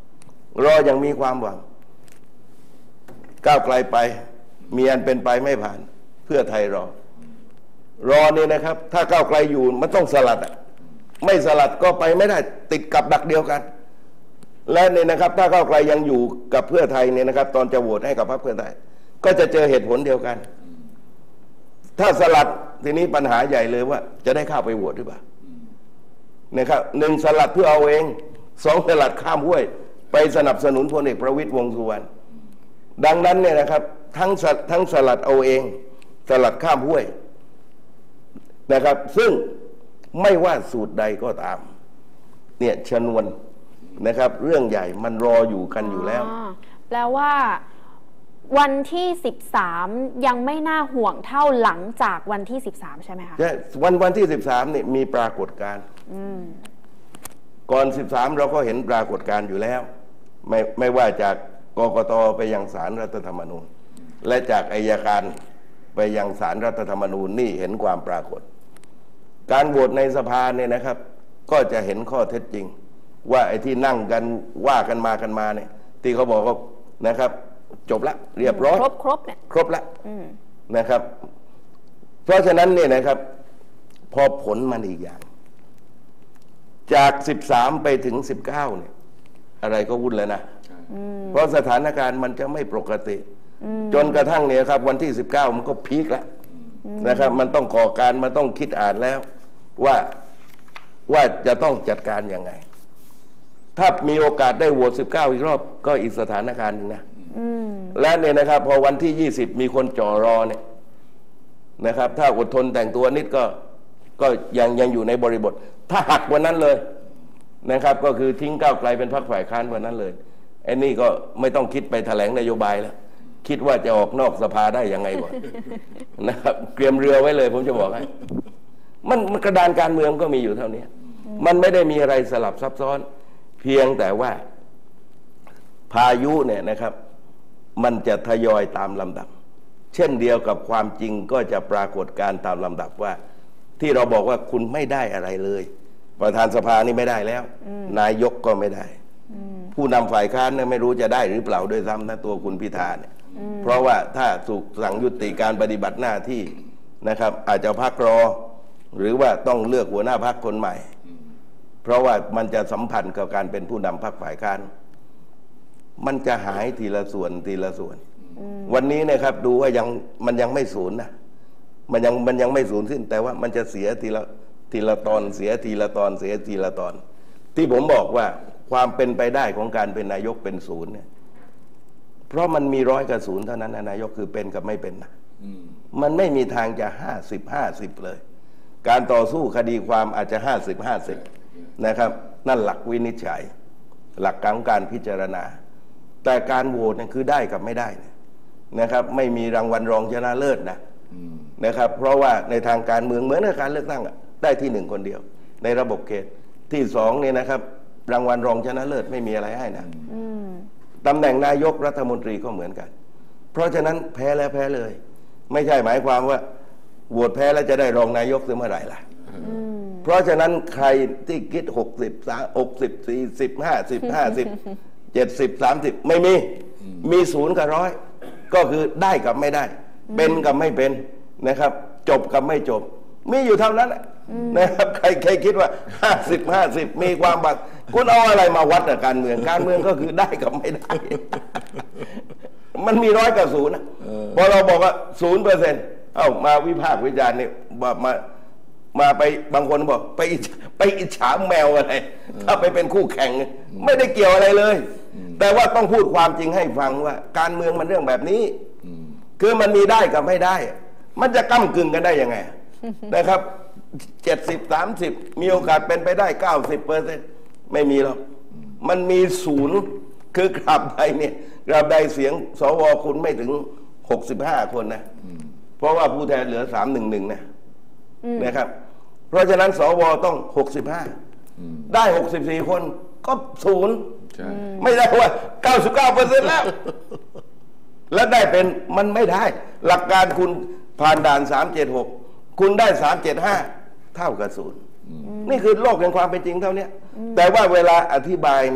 รออย่างมีความหวังก้าวไกลไปมีอันเป็นไปไม่ผ่านเพื่อไทยรอรอเนี่ยนะครับถ้าก้าวไกลอยู่มันต้องสลัดอ่ะไม่สลัดก็ไปไม่ได้ติดกับดักเดียวกันและเนี่ยนะครับถ้าก้าวไกลยังอยู่กับเพื่อไทยเนี่ยนะครับตอนจะโหวตให้กับพรรคเพื่อไทยก็จะเจอเหตุผลเดียวกันถ้าสลัดทีนี้ปัญหาใหญ่เลยว่าจะได้เข้าไปโหวตหรือเปล่านะครับหนึ่งสลัดเพื่อเอาเองสองสลัดข้ามห้วยไปสนับสนุนพลเอกประวิตรวงษ์สุวรรณดังนั้นเนี่ยนะครับทั้งทั้งสลัดเอาเองสลัดข้ามห้วยนะครับซึ่งไม่ว่าสูตรใดก็ตามเนี่ยชนวนนะครับเรื่องใหญ่มันรออยู่กันอยู่แล้วแปลว่าวันที่สิบสามยังไม่น่าห่วงเท่าหลังจากวันที่สิบสามใช่ไหมคะใช่วันวันที่สิบสามเนี่ยมีปรากฏการณ์ก่อนสิบสามเราก็เห็นปรากฏการณ์อยู่แล้วไม่ไม่ว่าจากกกต.ไปยังศาลรัฐธรรมนูญและจากอัยการไปยังศาลรัฐธรรมนูญนี่เห็นความปรากฏการโหวตในสภาเนี่ยนะครับก็จะเห็นข้อเท็จจริงว่าไอ้ที่นั่งกันว่ากันมากันมาเนี่ยที่เขาบอกว่านะครับจบละเรียบร้อยครบครบเนี่ยครบละนะครับเพราะฉะนั้นเนี่ยนะครับพอผลมันอีกอย่างจากสิบสามไปถึงสิบเก้าเนี่ยอะไรก็วุ่นเลยนะเพราะสถานการณ์มันจะไม่ปกติจนกระทั่งเนี่ยครับวันที่สิบเก้ามันก็พีคแล้วนะครับมันต้องก่อการมันต้องคิดอ่านแล้วว่าว่าจะต้องจัดการยังไงถ้ามีโอกาสได้โหวตสิบเก้าอีกรอบก็อีกสถานการณ์นึงนะและเนี่ยนะครับพอวันที่ยี่สิบมีคนจ่อรอเนี่ยนะครับถ้าอดทนแต่งตัวนิดก็ก็ยังยังอยู่ในบริบทถ้าหักวันนั้นเลยนะครับก็คือทิ้งก้าวไกลเป็นพรรคฝ่ายค้านวันนั้นเลยไอ้นี่ก็ไม่ต้องคิดไปแถลงนโยบายแล้วคิดว่าจะออกนอกสภาได้ยังไงก่อนนะครับเตรียมเรือไว้เลยผมจะบอกให้มันกระดานการเมืองก็มีอยู่เท่านี้มันไม่ได้มีอะไรสลับซับซ้อนเพียงแต่ว่าพายุเนี่ยนะครับมันจะทยอยตามลำดับเช่นเดียวกับความจริงก็จะปรากฏการตามลำดับว่าที่เราบอกว่าคุณไม่ได้อะไรเลยประธานสภานี่ไม่ได้แล้วนายกก็ไม่ได้ผู้นำฝ่ายค้านเนี่ยไม่รู้จะได้หรือเปล่าด้วยซ้ำนะตัวคุณพิธาเนี่ยเพราะว่าถ้าถูกสั่งยุติการปฏิบัติหน้าที่นะครับอาจจะพักรอหรือว่าต้องเลือกหัวหน้าพรรคคนใหม่เพราะว่ามันจะสัมพันธ์กับการเป็นผู้นำพรรคฝ่ายค้านมันจะหายทีละส่วนทีละส่วนวันนี้นะครับดูว่ายังมันยังไม่สูญนะมันยังมันยังไม่สูญสิ้นแต่ว่ามันจะเสียทีละทีละตอนเสียทีละตอนเสียทีละตอนที่ผมบอกว่าความเป็นไปได้ของการเป็นนายกเป็นศูนย์เนี่ยเพราะมันมีร้อยกับศูนย์เท่านั้นนะนายกคือเป็นกับไม่เป็นนะมันไม่มีทางจะห้าสิบห้าสิบเลยการต่อสู้คดีความอาจจะห้าสิบห้าสิบนะครับนั่นหลักวินิจฉัยหลักของการพิจารณาแต่การโหวตเนี่ยคือได้กับไม่ได้นะครับไม่มีรางวัลรองชนะเลิศนะนะครับเพราะว่าในทางการเมืองเหมือนกับการเลือกตั้งได้ที่หนึ่งคนเดียวในระบบเขตที่สองเนี่ยนะครับรางวัลรองชนะเลิศไม่มีอะไรให้นะตำแหน่งนายกรัฐมนตรีก็เหมือนกันเพราะฉะนั้นแพ้แล้วแพ้เลยไม่ใช่หมายความว่าโหวตแพ้แล้วจะได้รองนายกเมื่อไหร่ล่ะเพราะฉะนั้นใครที่คิดหกสิบสามหกสิบสี่สิบห้าสิบห้าสิบเจ็ดสิบสามสิบไม่มีมีศูนย์กับร้อยก็คือได้กับไม่ได้เป็นกับไม่เป็นนะครับจบกับไม่จบมีอยู่เท่านั้นนะครับใครใครคิดว่าห้าสิบห้าสิบมีความบัตรคุณเอาอะไรมาวัดกับการเมืองการเมืองก็คือได้กับไม่ได้มันมีร้อยกับศูนย์นะพอเราบอกว่าศูนย์เปอร์เซ็นต์เอ้ามาวิพากษ์วิจารณ์เนี่ยบอกมามาไปบางคนบอกไปไปอิจฉาแมวอะไรถ้าไปเป็นคู่แข่งไม่ได้เกี่ยวอะไรเลยแต่ว่าต้องพูดความจริงให้ฟังว่าการเมืองมันเรื่องแบบนี้คือมันมีได้กับไม่ได้มันจะก้ำกึ่งกันได้ยังไงนะครับเจ็ดสิบสามสิบมีโอกาสเป็นไปได้เก้าสิบเปอร์เซ็นต์ไม่มีหรอกมันมีศูนย์คือกราบใดเนี่ยกราบใดเสียงสวคุณไม่ถึงหกสิบห้าคนนะเพราะว่าผู้แทนเหลือสามหนึ่งหนึ่งนะนะครับเพราะฉะนั้นสวต้องหกสิบห้าได้หกสิบสี่คนก็ศูนย์ไม่ได้ว่าเก้าสิบเก้าเปอร์เซ็นต์แล้วแล้วได้เป็นมันไม่ได้หลักการคุณผ่านด่านสามเจ็ดหกคุณได้สามเจ็ดห้าเท่ากับศูนย์นี่คือโลกแห่งความเป็นจริงเท่านี้แต่ว่าเวลาอธิบายเนี่ย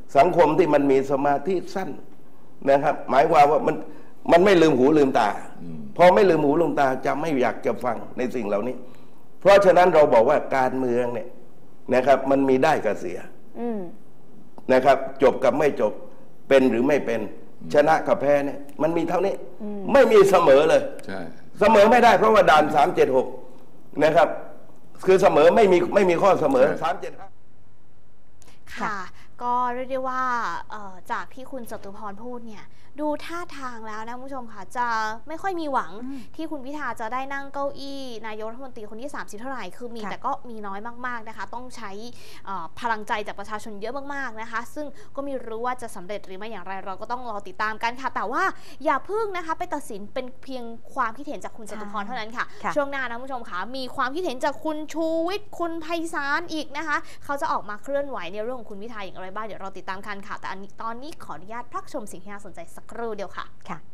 สังคมที่มันมีสมาธิสั้นนะครับ หมายความว่ามันมันไม่ลืมหูลืมตาพอไม่ลืมหูลืมตาจะไม่อยากจะฟังในสิ่งเหล่านี้ เพราะฉะนั้นเราบอกว่าการเมืองเนี่ยนะครับ มันมีได้กับเสียนะครับ จบกับไม่จบเป็นหรือไม่เป็นชนะกับแพ้เนี่ยมันมีเท่านี้ไม่มีเสมอเลยใช่เสมอไม่ได้เพราะว่าด่านสามเจ็ดหกนะครับ คือเสมอไม่มีไม่มีข้อเสมอสามเจ็ดห้าค่ะก็เรียกได้ว่าจากที่คุณจตุพรพูดเนี่ยดูท่าทางแล้วนะคุณผู้ชมค่ะจะไม่ค่อยมีหวังที่คุณพิธาจะได้นั่งเก้าอี้นายกรัฐมนตรีคนที่สามสิบเท่าไหร่คือมีแต่ก็มีน้อยมากๆนะคะต้องใช้พลังใจจากประชาชนเยอะมากๆนะคะซึ่งก็ไม่รู้ว่าจะสำเร็จหรือไม่อย่างไรเราก็ต้องรอติดตามกันค่ะแต่ว่าอย่าพึ่งนะคะไปตัดสินเป็นเพียงความคิดเห็นจากคุณจตุพรเท่านั้นค่ะช่วงหน้านะคุณผู้ชมค่ะมีความคิดเห็นจากคุณชูวิทย์คุณไพศาลอีกนะคะเขาจะออกมาเคลื่อนไหวในเรื่องของคุณพิธาอย่างไรบ้างเดี๋ยวเราติดตามกันค่ะแต่ตอนนี้ขออนุญาตพักชมสิ่งที่น่าสนใจสักครู่เดียวค่ะ